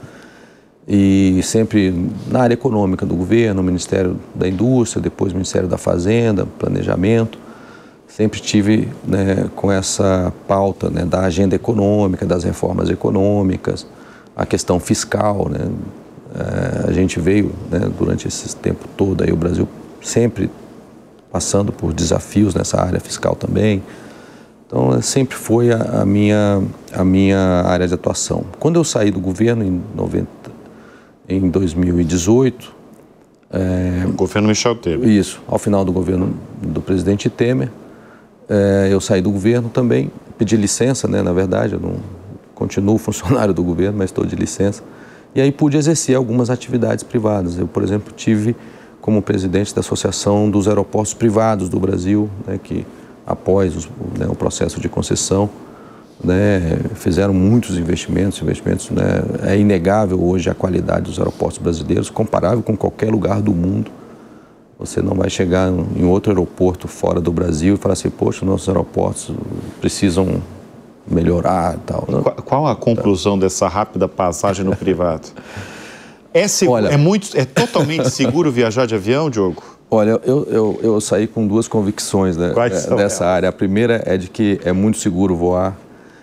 E sempre na área econômica do governo, Ministério da Indústria, depois Ministério da Fazenda, Planejamento. Sempre tive, né, com essa pauta, né, da agenda econômica, das reformas econômicas, a questão fiscal, né? É, a gente veio, né, durante esse tempo todo, aí, o Brasil sempre passando por desafios nessa área fiscal também. Então, sempre foi a, a, minha, a minha área de atuação. Quando eu saí do governo em, noventa, em dois mil e dezoito... É, o governo Michel Temer. Isso, ao final do governo do presidente Temer, é, eu saí do governo também, pedi licença, né, na verdade, eu não continuo funcionário do governo, mas estou de licença. E aí pude exercer algumas atividades privadas. Eu, por exemplo, tive como presidente da Associação dos Aeroportos Privados do Brasil, né, que após os, né, o processo de concessão, né, fizeram muitos investimentos, investimentos, né, é inegável hoje a qualidade dos aeroportos brasileiros, comparável com qualquer lugar do mundo. Você não vai chegar em outro aeroporto fora do Brasil e falar assim, poxa, nossos aeroportos precisam melhorar e tal. Qual, qual a conclusão dessa rápida passagem no privado? É, seguro, Olha, é, muito, é totalmente seguro viajar de avião, Diogo? Olha, eu, eu, eu saí com duas convicções, né, dessa área. A primeira é de que é muito seguro voar.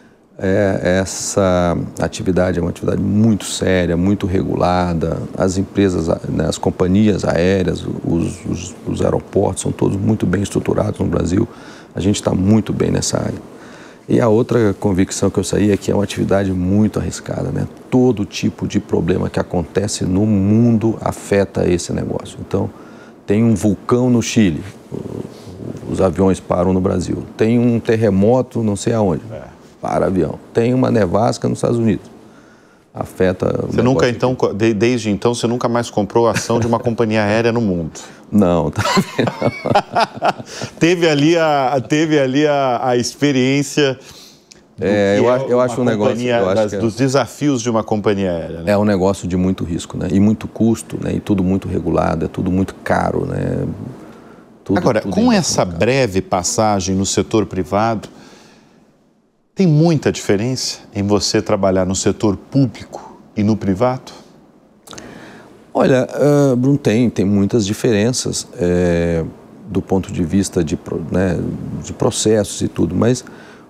É, essa atividade é uma atividade muito séria, muito regulada. As empresas, né, as companhias aéreas, os, os, os aeroportos são todos muito bem estruturados no Brasil. A gente está muito bem nessa área. E a outra convicção que eu saí é que é uma atividade muito arriscada, né? Todo tipo de problema que acontece no mundo afeta esse negócio. Então, tem um vulcão no Chile, os aviões param no Brasil. Tem um terremoto não sei aonde, é. para avião. Tem uma nevasca nos Estados Unidos. Afeta... Você nunca, então, de, desde então, você nunca mais comprou ação de uma companhia aérea no mundo? Não, tá vendo? teve ali a, teve ali a, a experiência do é, eu, é eu acho um negócio eu das, acho é, dos desafios de uma companhia aérea, né? É um negócio de muito risco, né? E muito custo, né? E tudo muito regulado, é tudo muito caro, né? Tudo, Agora, tudo com essa breve passagem no setor privado, tem muita diferença em você trabalhar no setor público e no privado? Olha, uh, Bruno, tem, tem muitas diferenças é, do ponto de vista de, né, de processos e tudo, mas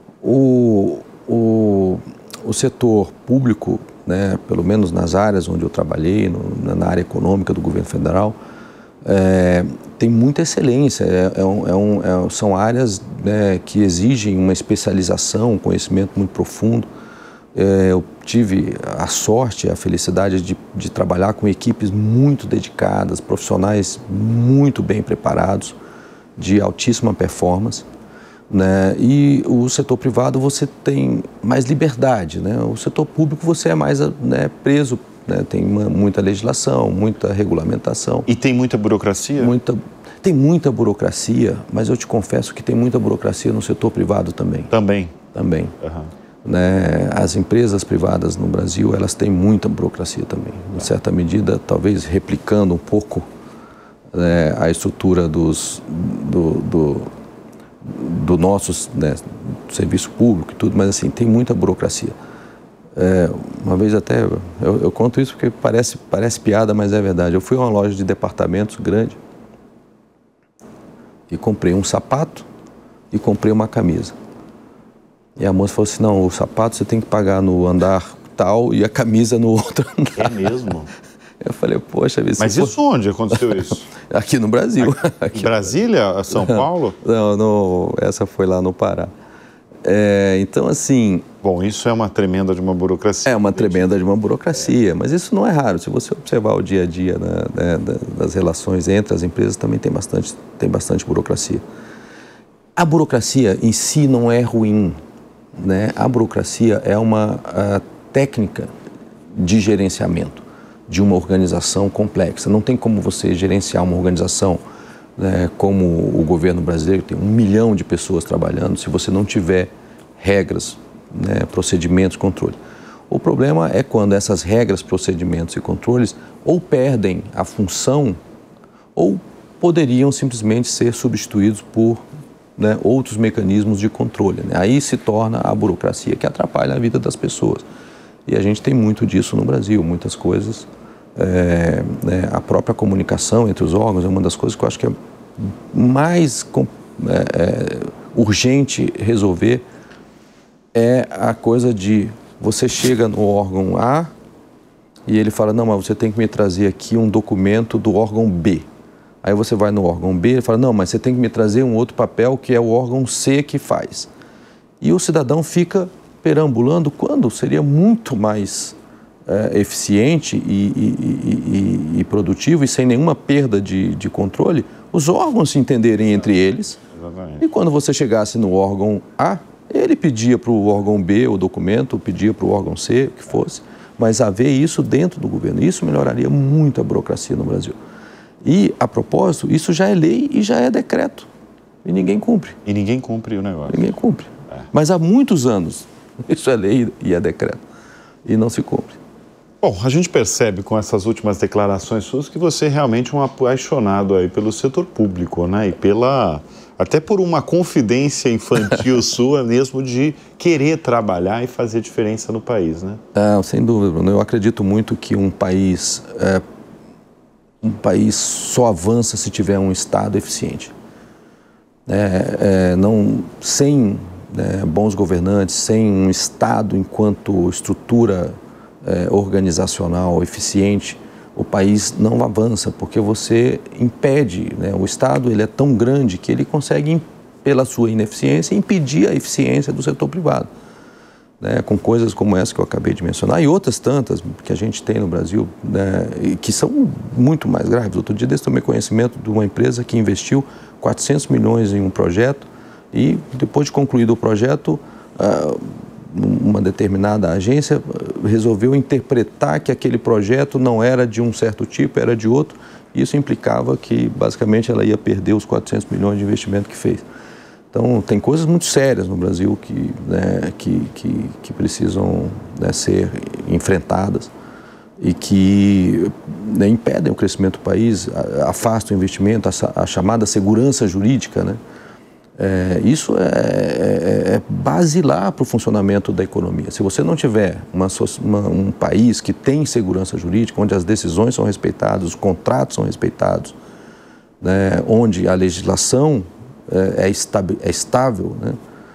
o, o, o setor público, né, pelo menos nas áreas onde eu trabalhei, no, na área econômica do governo federal, é, tem muita excelência, é, é um, é um, é, são áreas, né, que exigem uma especialização, um conhecimento muito profundo. É, eu tive a sorte, a felicidade de, de trabalhar com equipes muito dedicadas, profissionais muito bem preparados, de altíssima performance, né? E o setor privado você tem mais liberdade, né? O setor público você é mais, né, preso, né? Tem uma, muita legislação, muita regulamentação. E tem muita burocracia? Muita, tem muita burocracia, mas eu te confesso que tem muita burocracia no setor privado também. Também? Também. Uhum. Né, as empresas privadas no Brasil, elas têm muita burocracia também, em certa medida, talvez replicando um pouco, né, a estrutura dos, do, do, do nosso, né, serviço público e tudo, mas assim, tem muita burocracia. É, uma vez até, eu, eu conto isso porque parece, parece piada, mas é verdade. Eu fui a uma loja de departamentos grande e comprei um sapato e comprei uma camisa. E a moça falou assim, não, o sapato você tem que pagar no andar tal e a camisa no outro andar. É mesmo? Eu falei, poxa... Mas isso for... onde aconteceu isso? Aqui no Brasil. Aqui, Aqui Brasília? São Paulo? Não, não, essa foi lá no Pará. É, então, assim... Bom, isso é uma tremenda de uma burocracia. É uma tremenda de uma burocracia, mas isso não é raro. Se você observar o dia a dia, né, das relações entre as empresas, também tem bastante, tem bastante burocracia. A burocracia em si não é ruim, né? A burocracia é uma técnica de gerenciamento de uma organização complexa. Não tem como você gerenciar uma organização, né, como o governo brasileiro, que tem um milhão de pessoas trabalhando, se você não tiver regras, né, procedimentos, controles. O problema é quando essas regras, procedimentos e controles ou perdem a função ou poderiam simplesmente ser substituídos por, né, outros mecanismos de controle, né? Aí se torna a burocracia que atrapalha a vida das pessoas. E a gente tem muito disso no Brasil, muitas coisas. É, né, a própria comunicação entre os órgãos é uma das coisas que eu acho que é mais é, é, urgente resolver. É a coisa de você chega no órgão A e ele fala, não, mas você tem que me trazer aqui um documento do órgão B. Aí você vai no órgão B e ele fala, não, mas você tem que me trazer um outro papel que é o órgão C que faz. E o cidadão fica perambulando quando seria muito mais é, eficiente e, e, e, e produtivo e sem nenhuma perda de, de controle, os órgãos se entenderem entre eles. Exatamente. E quando você chegasse no órgão A, ele pedia para o órgão B o documento, pedia para o órgão C, o que fosse, mas haver isso dentro do governo, isso melhoraria muito a burocracia no Brasil. E, a propósito, isso já é lei e já é decreto. E ninguém cumpre. E ninguém cumpre o negócio. Ninguém cumpre. É. Mas há muitos anos, isso é lei e é decreto. E não se cumpre. Bom, a gente percebe com essas últimas declarações suas que você é realmente um apaixonado aí pelo setor público, né? E pela... até por uma confidência infantil sua mesmo de querer trabalhar e fazer diferença no país, né? É, sem dúvida, Bruno. Eu acredito muito que um país, é, um país só avança se tiver um Estado eficiente. É, é, não, sem é, bons governantes, sem um Estado enquanto estrutura é, organizacional eficiente, o país não avança, porque você impede, né? O Estado ele é tão grande que ele consegue, pela sua ineficiência, impedir a eficiência do setor privado, né? Com coisas como essa que eu acabei de mencionar e outras tantas que a gente tem no Brasil, né? E que são muito mais graves. Outro dia desse tomei conhecimento de uma empresa que investiu quatrocentos milhões em um projeto e depois de concluído o projeto, uh, uma determinada agência resolveu interpretar que aquele projeto não era de um certo tipo, era de outro. Isso implicava que, basicamente, ela ia perder os quatrocentos milhões de investimento que fez. Então, tem coisas muito sérias no Brasil que, né, que, que, que precisam, né, ser enfrentadas e que, né, impedem o crescimento do país, afastam o investimento, a, a chamada segurança jurídica, né? É, isso é, é, é basilar para o funcionamento da economia. Se você não tiver uma, uma, um país que tem segurança jurídica, onde as decisões são respeitadas, os contratos são respeitados, né, onde a legislação é, é, estável, é estável, né,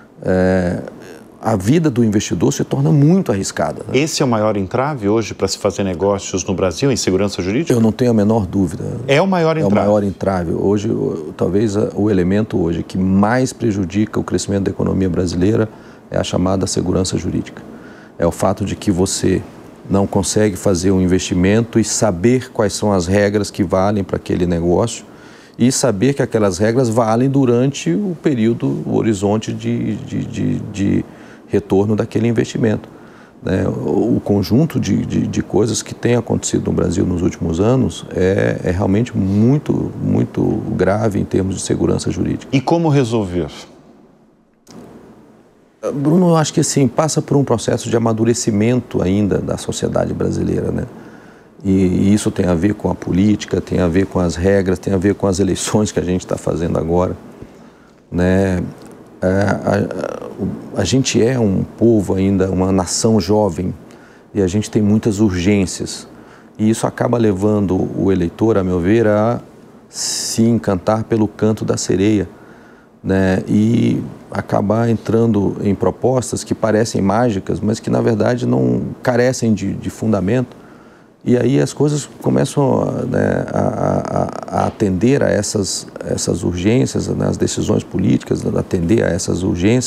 é, a vida do investidor se torna muito arriscada, né? Esse é o maior entrave hoje para se fazer negócios no Brasil em segurança jurídica? Eu não tenho a menor dúvida. É o maior entrave? É o maior entrave. Hoje, talvez o elemento hoje que mais prejudica o crescimento da economia brasileira é a chamada segurança jurídica. É o fato de que você não consegue fazer um investimento e saber quais são as regras que valem para aquele negócio e saber que aquelas regras valem durante o período, o horizonte de, de, de, de retorno daquele investimento, né? O conjunto de, de, de coisas que tem acontecido no Brasil nos últimos anos é, é realmente muito, muito grave em termos de segurança jurídica. E como resolver? Bruno, eu acho que assim, passa por um processo de amadurecimento ainda da sociedade brasileira, né? E, e isso tem a ver com a política, tem a ver com as regras, tem a ver com as eleições que a gente está fazendo agora, né? A, a, a gente é um povo ainda, uma nação jovem, e a gente tem muitas urgências. E isso acaba levando o eleitor, a meu ver, a se encantar pelo canto da sereia, né? E acabar entrando em propostas que parecem mágicas, mas que, na verdade, não carecem de, de fundamento. E aí as coisas começam, né, a, a, a atender a essas, essas urgências, né, as decisões políticas, a atender a essas urgências,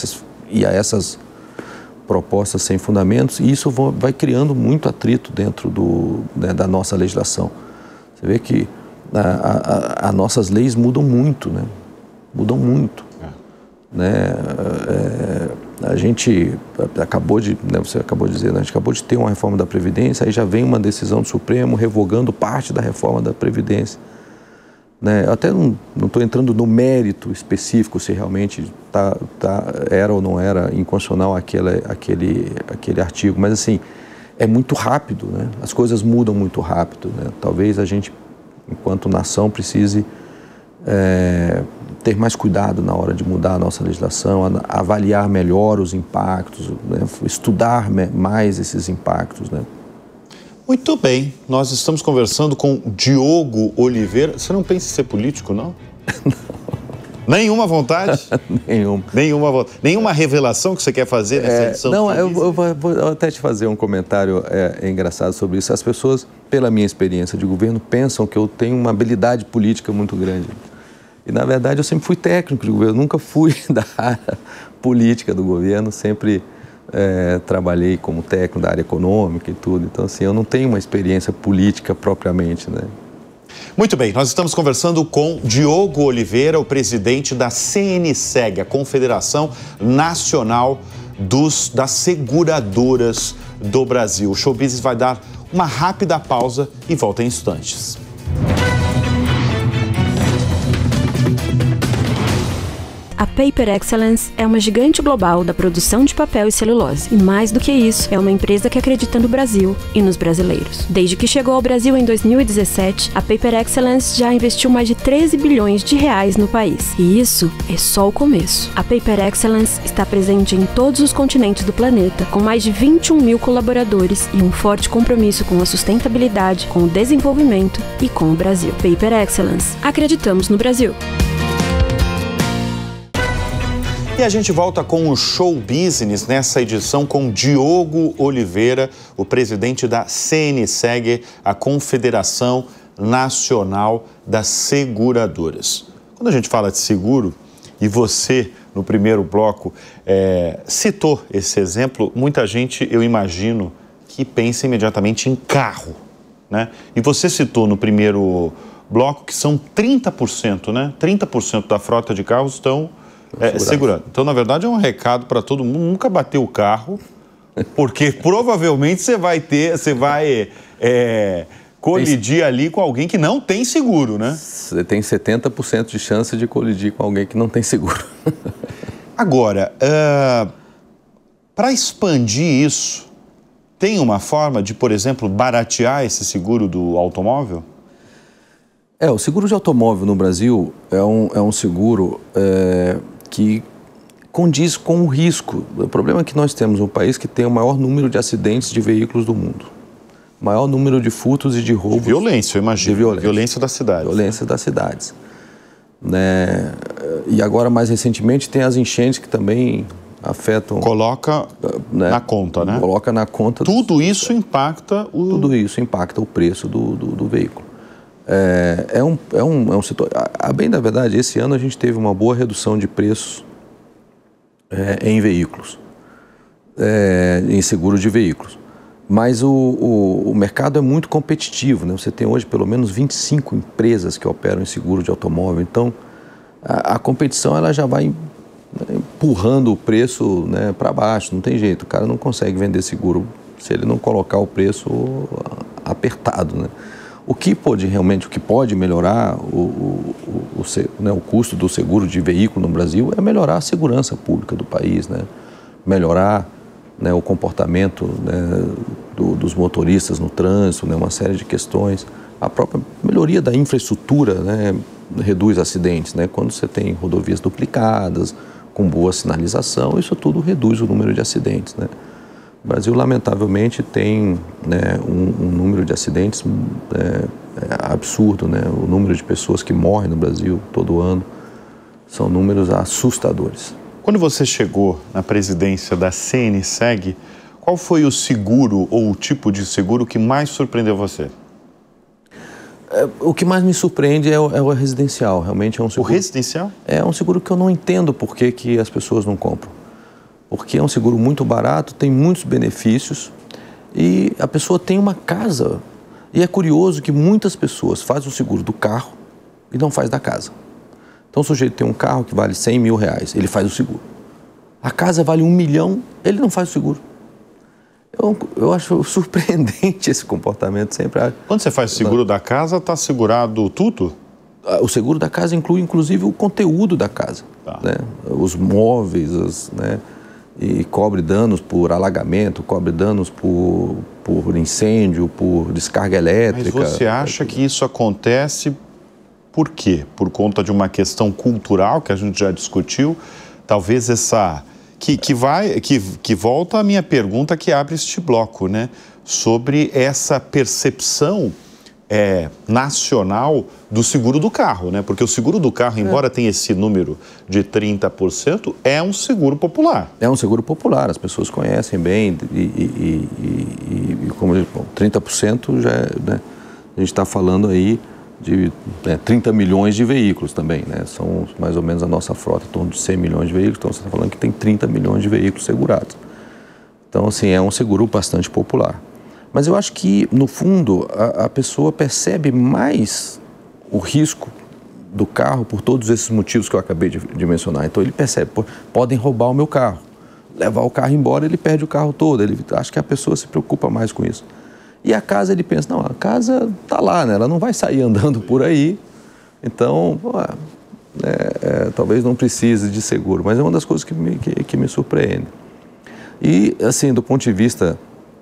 e a essas propostas sem fundamentos, e isso vai criando muito atrito dentro do, né, da nossa legislação. Você vê que as nossas leis mudam muito, né? Mudam muito. É. Né? É, a gente acabou de, né, você acabou de dizer, né, a gente acabou de ter uma reforma da Previdência, aí já vem uma decisão do Supremo revogando parte da reforma da Previdência. Né? Eu até não estou entrando no mérito específico se realmente tá, tá, era ou não era inconstitucional aquele, aquele, aquele artigo, mas assim, é muito rápido, né? As coisas mudam muito rápido. Né? Talvez a gente, enquanto nação, precise é, ter mais cuidado na hora de mudar a nossa legislação, a, avaliar melhor os impactos, né? Estudar mais esses impactos, né? Muito bem, nós estamos conversando com Diogo Oliveira. Você não pensa em ser político, não? Não. Nenhuma vontade? Nenhuma. Nenhuma vontade. Nenhuma revelação que você quer fazer nessa é, edição? Não, eu, eu vou, vou até te fazer um comentário é, engraçado sobre isso. As pessoas, pela minha experiência de governo, pensam que eu tenho uma habilidade política muito grande. E, na verdade, eu sempre fui técnico de governo, nunca fui da área política do governo, sempre... É, trabalhei como técnico da área econômica e tudo, então assim, eu não tenho uma experiência política propriamente, né? Muito bem, nós estamos conversando com Diogo Oliveira, o presidente da C N S E G, a Confederação Nacional dos, das Seguradoras do Brasil. O Show Business vai dar uma rápida pausa e volta em instantes. A Paper Excellence é uma gigante global da produção de papel e celulose. E mais do que isso, é uma empresa que acredita no Brasil e nos brasileiros. Desde que chegou ao Brasil em dois mil e dezessete, a Paper Excellence já investiu mais de treze bilhões de reais no país. E isso é só o começo. A Paper Excellence está presente em todos os continentes do planeta, com mais de vinte e um mil colaboradores e um forte compromisso com a sustentabilidade, com o desenvolvimento e com o Brasil. Paper Excellence. Acreditamos no Brasil. E a gente volta com o Show Business nessa edição com Diogo Oliveira, o presidente da C N S E G, a Confederação Nacional das Seguradoras. Quando a gente fala de seguro, e você, no primeiro bloco, é, citou esse exemplo, muita gente, eu imagino, que pensa imediatamente em carro, né? E você citou no primeiro bloco que são trinta por cento, né? trinta por cento da frota de carros estão... É, segurando. Então, na verdade, é um recado para todo mundo, nunca bater o carro, porque provavelmente você vai ter, você vai é, colidir ali com alguém que não tem seguro, né? Você tem setenta por cento de chance de colidir com alguém que não tem seguro. Agora, uh, para expandir isso, tem uma forma de, por exemplo, baratear esse seguro do automóvel? É, o seguro de automóvel no Brasil é um, é um seguro... É... que condiz com o risco. O problema é que nós temos um país que tem o maior número de acidentes de veículos do mundo. O maior número de furtos e de roubos. De violência, eu imagino. De violência. Violência das cidades. Violência das cidades. Né? E agora, mais recentemente, tem as enchentes que também afetam... Coloca né? na conta, né? Coloca na conta... Tudo isso impacta o... Tudo isso impacta o preço do, do, do veículo. É, é, um, é, um, é um setor... A, a bem da verdade, esse ano a gente teve uma boa redução de preços é, em veículos, é, em seguro de veículos. Mas o, o, o mercado é muito competitivo, né? Você tem hoje pelo menos vinte e cinco empresas que operam em seguro de automóvel. Então, a, a competição ela já vai empurrando o preço, né, para baixo. Não tem jeito, o cara não consegue vender seguro se ele não colocar o preço apertado, né? O que pode realmente, o que pode melhorar o, o, o, o, né, o custo do seguro de veículo no Brasil é melhorar a segurança pública do país, né? Melhorar, né, o comportamento, né, do, dos motoristas no trânsito, né, uma série de questões. A própria melhoria da infraestrutura, né, reduz acidentes, né? Quando você tem rodovias duplicadas, com boa sinalização, isso tudo reduz o número de acidentes, né? O Brasil, lamentavelmente, tem, né, um, um número de acidentes é, é absurdo, né? O número de pessoas que morrem no Brasil todo ano são números assustadores. Quando você chegou na presidência da C N S E G, qual foi o seguro ou o tipo de seguro que mais surpreendeu você? É, o que mais me surpreende é o, é o residencial. Realmente é um seguro... O residencial? É um seguro que eu não entendo por que, que as pessoas não compram. porque é um seguro muito barato, tem muitos benefícios e a pessoa tem uma casa. E é curioso que muitas pessoas fazem o seguro do carro e não faz da casa. Então o sujeito tem um carro que vale cem mil reais, ele faz o seguro. A casa vale um milhão, ele não faz o seguro. Eu, eu acho surpreendente esse comportamento sempre. Quando você faz o seguro da casa, está segurado tudo? O seguro da casa inclui, inclusive, o conteúdo da casa. Tá. Né? Os móveis, as, né? E cobre danos por alagamento, cobre danos por, por incêndio, por descarga elétrica. Mas você acha que isso acontece por quê? Por conta de uma questão cultural que a gente já discutiu? Talvez essa... Que, que, vai, que, que volta à minha pergunta que abre este bloco, né? Sobre essa percepção é, nacional do seguro do carro, né? Porque o seguro do carro, embora é. tenha esse número de trinta por cento, é um seguro popular. É um seguro popular, as pessoas conhecem bem e, e, e, e como bom, trinta por cento já é, né? A gente está falando aí de né, trinta milhões de veículos também, né? São mais ou menos a nossa frota, em torno de cem milhões de veículos, então você está falando que tem trinta milhões de veículos segurados. Então, assim, é um seguro bastante popular. Mas eu acho que, no fundo, a, a pessoa percebe mais o risco do carro por todos esses motivos que eu acabei de, de mencionar. Então, ele percebe, pô, podem roubar o meu carro, levar o carro embora, ele perde o carro todo. Ele, acho que a pessoa se preocupa mais com isso. E a casa, ele pensa, não, a casa está lá, né? Ela não vai sair andando por aí, então, pô, é, é, talvez não precise de seguro, mas é uma das coisas que me, que, que me surpreende. E, assim, do ponto de vista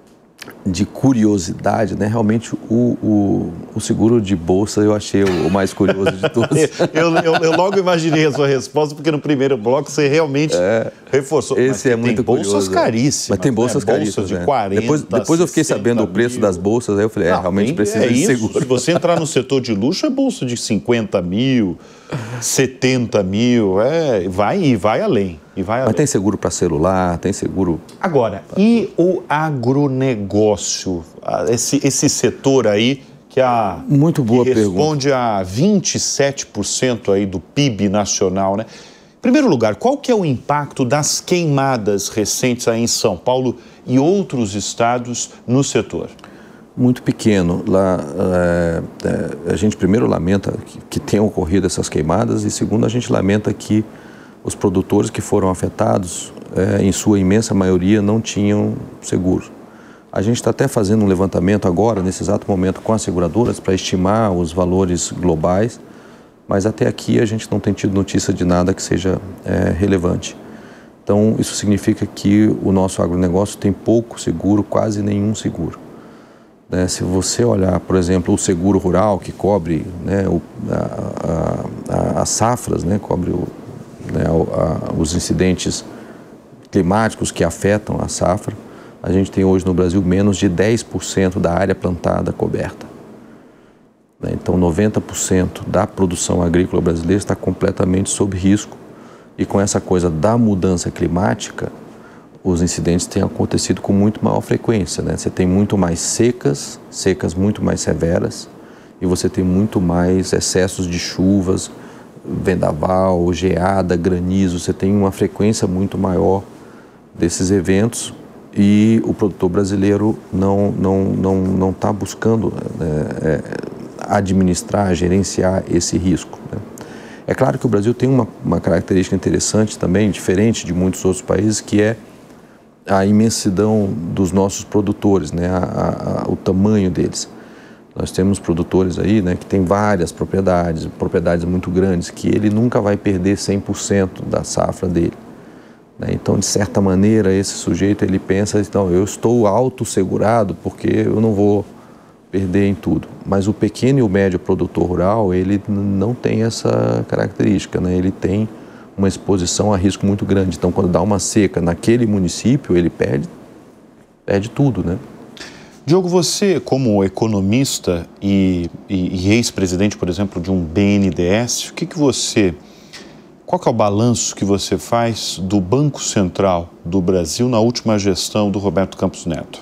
de curiosidade, né? Realmente o, o, o seguro de bolsa eu achei o, o mais curioso de todos. eu, eu, eu logo imaginei a sua resposta, porque no primeiro bloco você realmente é, reforçou. Esse é muito curioso. Tem bolsas caríssimas. Mas tem bolsas né? caríssimas. Bolsas de né? quarenta, depois, depois eu fiquei sabendo o preço das bolsas, aí eu falei, é, Não, realmente tem, precisa é de isso. seguro. Se você entrar no setor de luxo, é bolsa de cinquenta mil, setenta mil, é, vai e vai além. E vai Mas além. tem seguro para celular, tem seguro... Agora, e o agronegócio? Esse, esse setor aí que, a, Muito boa que responde pergunta. a vinte e sete por cento aí do P I B nacional, né? Em primeiro lugar, qual que é o impacto das queimadas recentes aí em São Paulo e outros estados no setor? Muito pequeno. Lá, é, é, a gente primeiro lamenta que, que tenham ocorrido essas queimadas e segundo a gente lamenta que os produtores que foram afetados, é, em sua imensa maioria, não tinham seguro. A gente está até fazendo um levantamento agora, nesse exato momento, com as seguradoras para estimar os valores globais, mas até aqui a gente não tem tido notícia de nada que seja é, relevante. Então, isso significa que o nosso agronegócio tem pouco seguro, quase nenhum seguro. Né? Se você olhar, por exemplo, o seguro rural, que cobre né, o, a, a, a, as safras, né, cobre o, né, a, a, os incidentes climáticos que afetam a safra, a gente tem hoje no Brasil menos de dez por cento da área plantada coberta. Então, noventa por cento da produção agrícola brasileira está completamente sob risco. E com essa coisa da mudança climática, os incidentes têm acontecido com muito maior frequência, né? Você tem muito mais secas, secas muito mais severas, e você tem muito mais excessos de chuvas, vendaval, geada, granizo. Você tem uma frequência muito maior desses eventos e o produtor brasileiro não não não não está buscando é, é, administrar, gerenciar esse risco, né? É claro que o Brasil tem uma, uma característica interessante também, diferente de muitos outros países, que é a imensidão dos nossos produtores, né? a, a, o tamanho deles. Nós temos produtores aí, né, que tem várias propriedades, propriedades muito grandes, que ele nunca vai perder cem por cento da safra dele. Né? Então, de certa maneira, esse sujeito ele pensa, então, eu estou autossegurado porque eu não vou perder em tudo. Mas o pequeno e o médio produtor rural, ele não tem essa característica, né? Ele tem uma exposição a risco muito grande. Então, quando dá uma seca naquele município, ele perde, perde tudo, né? Diogo, você, como economista e, e, e ex-presidente, por exemplo, de um B N D E S, o que que você, qual que é o balanço que você faz do Banco Central do Brasil na última gestão do Roberto Campos Neto?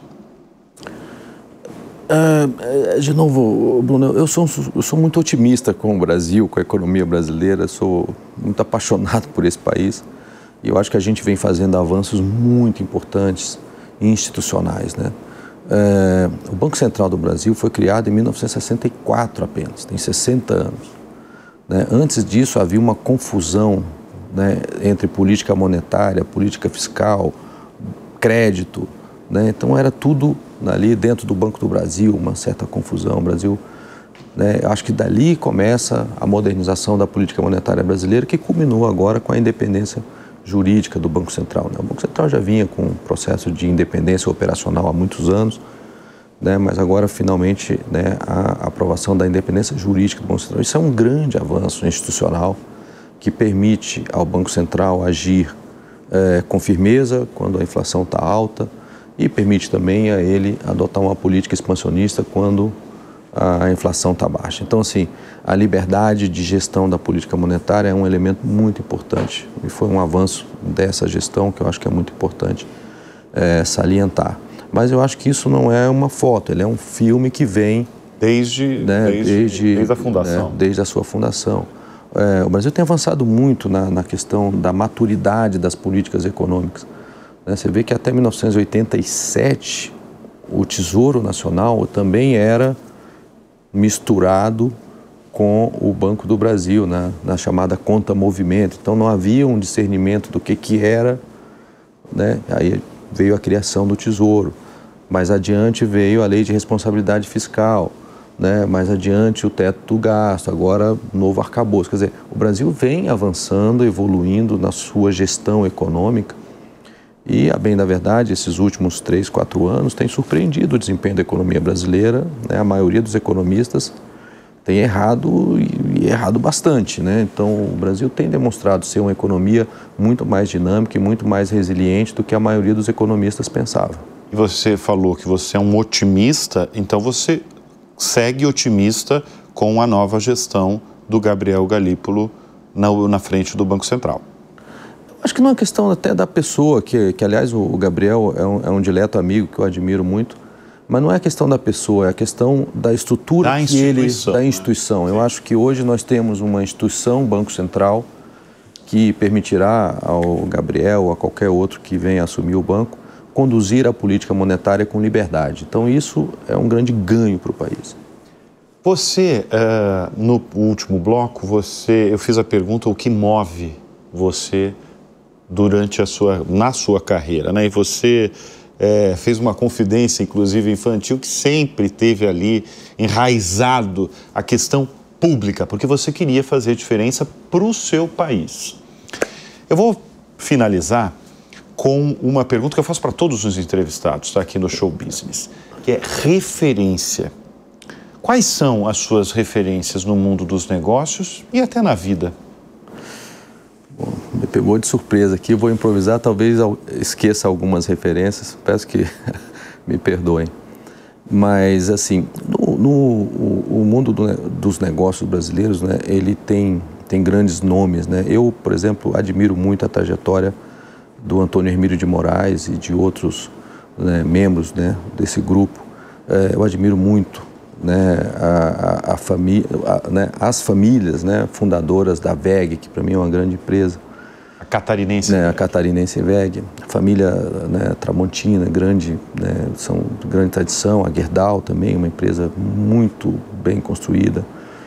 Uh, de novo, Bruno, eu sou, eu sou muito otimista com o Brasil, com a economia brasileira, sou muito apaixonado por esse país E eu acho que a gente vem fazendo avanços muito importantes institucionais, né? É, o Banco Central do Brasil foi criado em mil novecentos e sessenta e quatro apenas, tem sessenta anos. Né? Antes disso havia uma confusão, né, entre política monetária, política fiscal, crédito, né? Então era tudo ali dentro do Banco do Brasil, uma certa confusão. O Brasil, né, acho que dali começa a modernização da política monetária brasileira, que culminou agora com a independência jurídica do Banco Central. Né? O Banco Central já vinha com um processo de independência operacional há muitos anos, né? Mas agora finalmente, né, a aprovação da independência jurídica do Banco Central. Isso é um grande avanço institucional que permite ao Banco Central agir é, com firmeza quando a inflação está alta e permite também a ele adotar uma política expansionista quando a inflação está baixa. Então, assim, a liberdade de gestão da política monetária é um elemento muito importante e foi um avanço dessa gestão que eu acho que é muito importante é, salientar. Mas eu acho que isso não é uma foto, ele é um filme que vem desde, né, desde, desde, desde a fundação. Né, desde a sua fundação. É, o Brasil tem avançado muito na, na questão da maturidade das políticas econômicas. Né, você vê que até mil novecentos e oitenta e sete o Tesouro Nacional também era misturado com o Banco do Brasil, né, na chamada conta movimento. Então não havia um discernimento do que, que era, né, aí veio a criação do Tesouro. Mais adiante veio a Lei de Responsabilidade Fiscal, né? Mais adiante o teto do gasto, agora o novo arcabouço. Quer dizer, o Brasil vem avançando, evoluindo na sua gestão econômica e, a bem da verdade, esses últimos três, quatro anos tem surpreendido o desempenho da economia brasileira. Né? A maioria dos economistas tem errado e errado bastante, né? Então, o Brasil tem demonstrado ser uma economia muito mais dinâmica e muito mais resiliente do que a maioria dos economistas pensava. E você falou que você é um otimista, então você segue otimista com a nova gestão do Gabriel Galípolo na, na frente do Banco Central. Acho que não é uma questão até da pessoa, que, que aliás o Gabriel é um, é um dileto amigo que eu admiro muito, mas não é a questão da pessoa, é a questão da estrutura da que ele, instituição, da instituição. Né? Eu acho que hoje nós temos uma instituição, Banco Central, que permitirá ao Gabriel ou a qualquer outro que venha assumir o banco conduzir a política monetária com liberdade. Então isso é um grande ganho para o país. Você, uh, no último bloco, você, eu fiz a pergunta o que move você durante a sua, na sua carreira, né? E você É, fez uma confidência, inclusive infantil, que sempre teve ali enraizado a questão pública, porque você queria fazer diferença para o seu país. Eu vou finalizar com uma pergunta que eu faço para todos os entrevistados, tá, aqui no Show Business, que é referência. Quais são as suas referências no mundo dos negócios e até na vida? Bom, me pegou de surpresa aqui, vou improvisar, talvez esqueça algumas referências, peço que me perdoem. Mas, assim, no, no o, o mundo do, dos negócios brasileiros, né, ele tem, tem grandes nomes, né? Eu, por exemplo, admiro muito a trajetória do Antônio Hermílio de Moraes e de outros, né, membros, né, desse grupo. É, eu admiro muito, né, a, a, a família, a, né, as famílias, né, fundadoras da V E G, que para mim é uma grande empresa. A catarinense. Né, a catarinense V E G. A família, né, Tramontina, grande, né, são de grande tradição. A Gerdau também, uma empresa muito bem construída.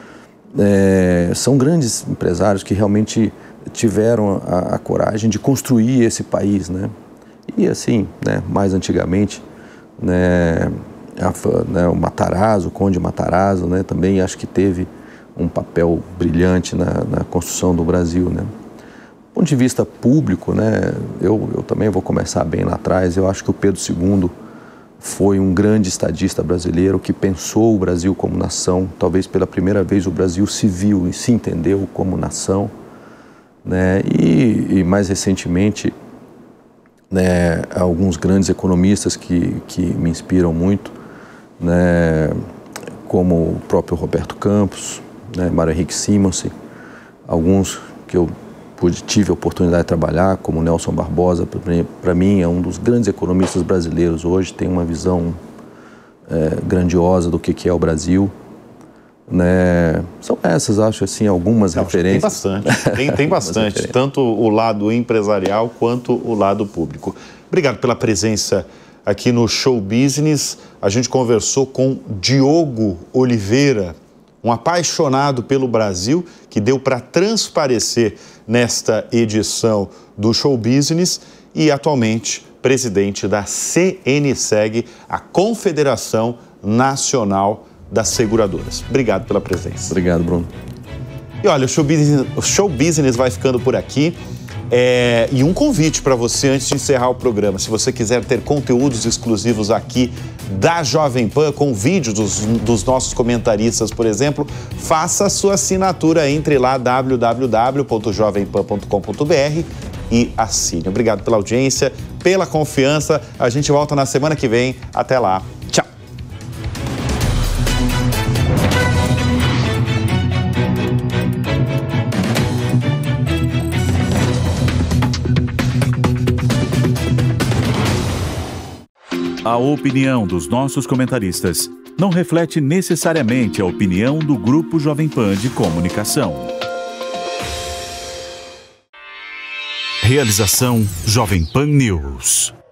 É, são grandes empresários que realmente tiveram a, a coragem de construir esse país, né? E assim, né, mais antigamente, né, A, né, o Matarazzo, o Conde Matarazzo, né, também acho que teve um papel brilhante na, na construção do Brasil, né. Do ponto de vista público, né, eu, eu também vou começar bem lá atrás. Eu acho que o Pedro segundo foi um grande estadista brasileiro que pensou o Brasil como nação. Talvez pela primeira vez o Brasil se viu e se entendeu como nação, né, e, e mais recentemente, né, alguns grandes economistas que, que me inspiram muito, né, como o próprio Roberto Campos, né, Mário Henrique Simonsen, alguns que eu pude, tive a oportunidade de trabalhar, como Nelson Barbosa, para mim é um dos grandes economistas brasileiros hoje, tem uma visão é, grandiosa do que, que é o Brasil, né? São essas, acho assim, algumas Não, referências. Tem bastante, tem, tem bastante, tanto o lado empresarial quanto o lado público. Obrigado pela presença aqui no Show Business. A gente conversou com Diogo Oliveira, um apaixonado pelo Brasil, que deu para transparecer nesta edição do Show Business e atualmente presidente da C N S E G, a Confederação Nacional das Seguradoras. Obrigado pela presença. Obrigado, Bruno. E olha, o Show Business, o Show Business vai ficando por aqui. É, e um convite para você antes de encerrar o programa. Se você quiser ter conteúdos exclusivos aqui da Jovem Pan, com vídeos dos, dos nossos comentaristas, por exemplo, faça a sua assinatura. Entre lá, w w w ponto jovem pan ponto com ponto b r e assine. Obrigado pela audiência, pela confiança. A gente volta na semana que vem. Até lá. Tchau. A opinião dos nossos comentaristas não reflete necessariamente a opinião do Grupo Jovem Pan de Comunicação. Realização Jovem Pan News.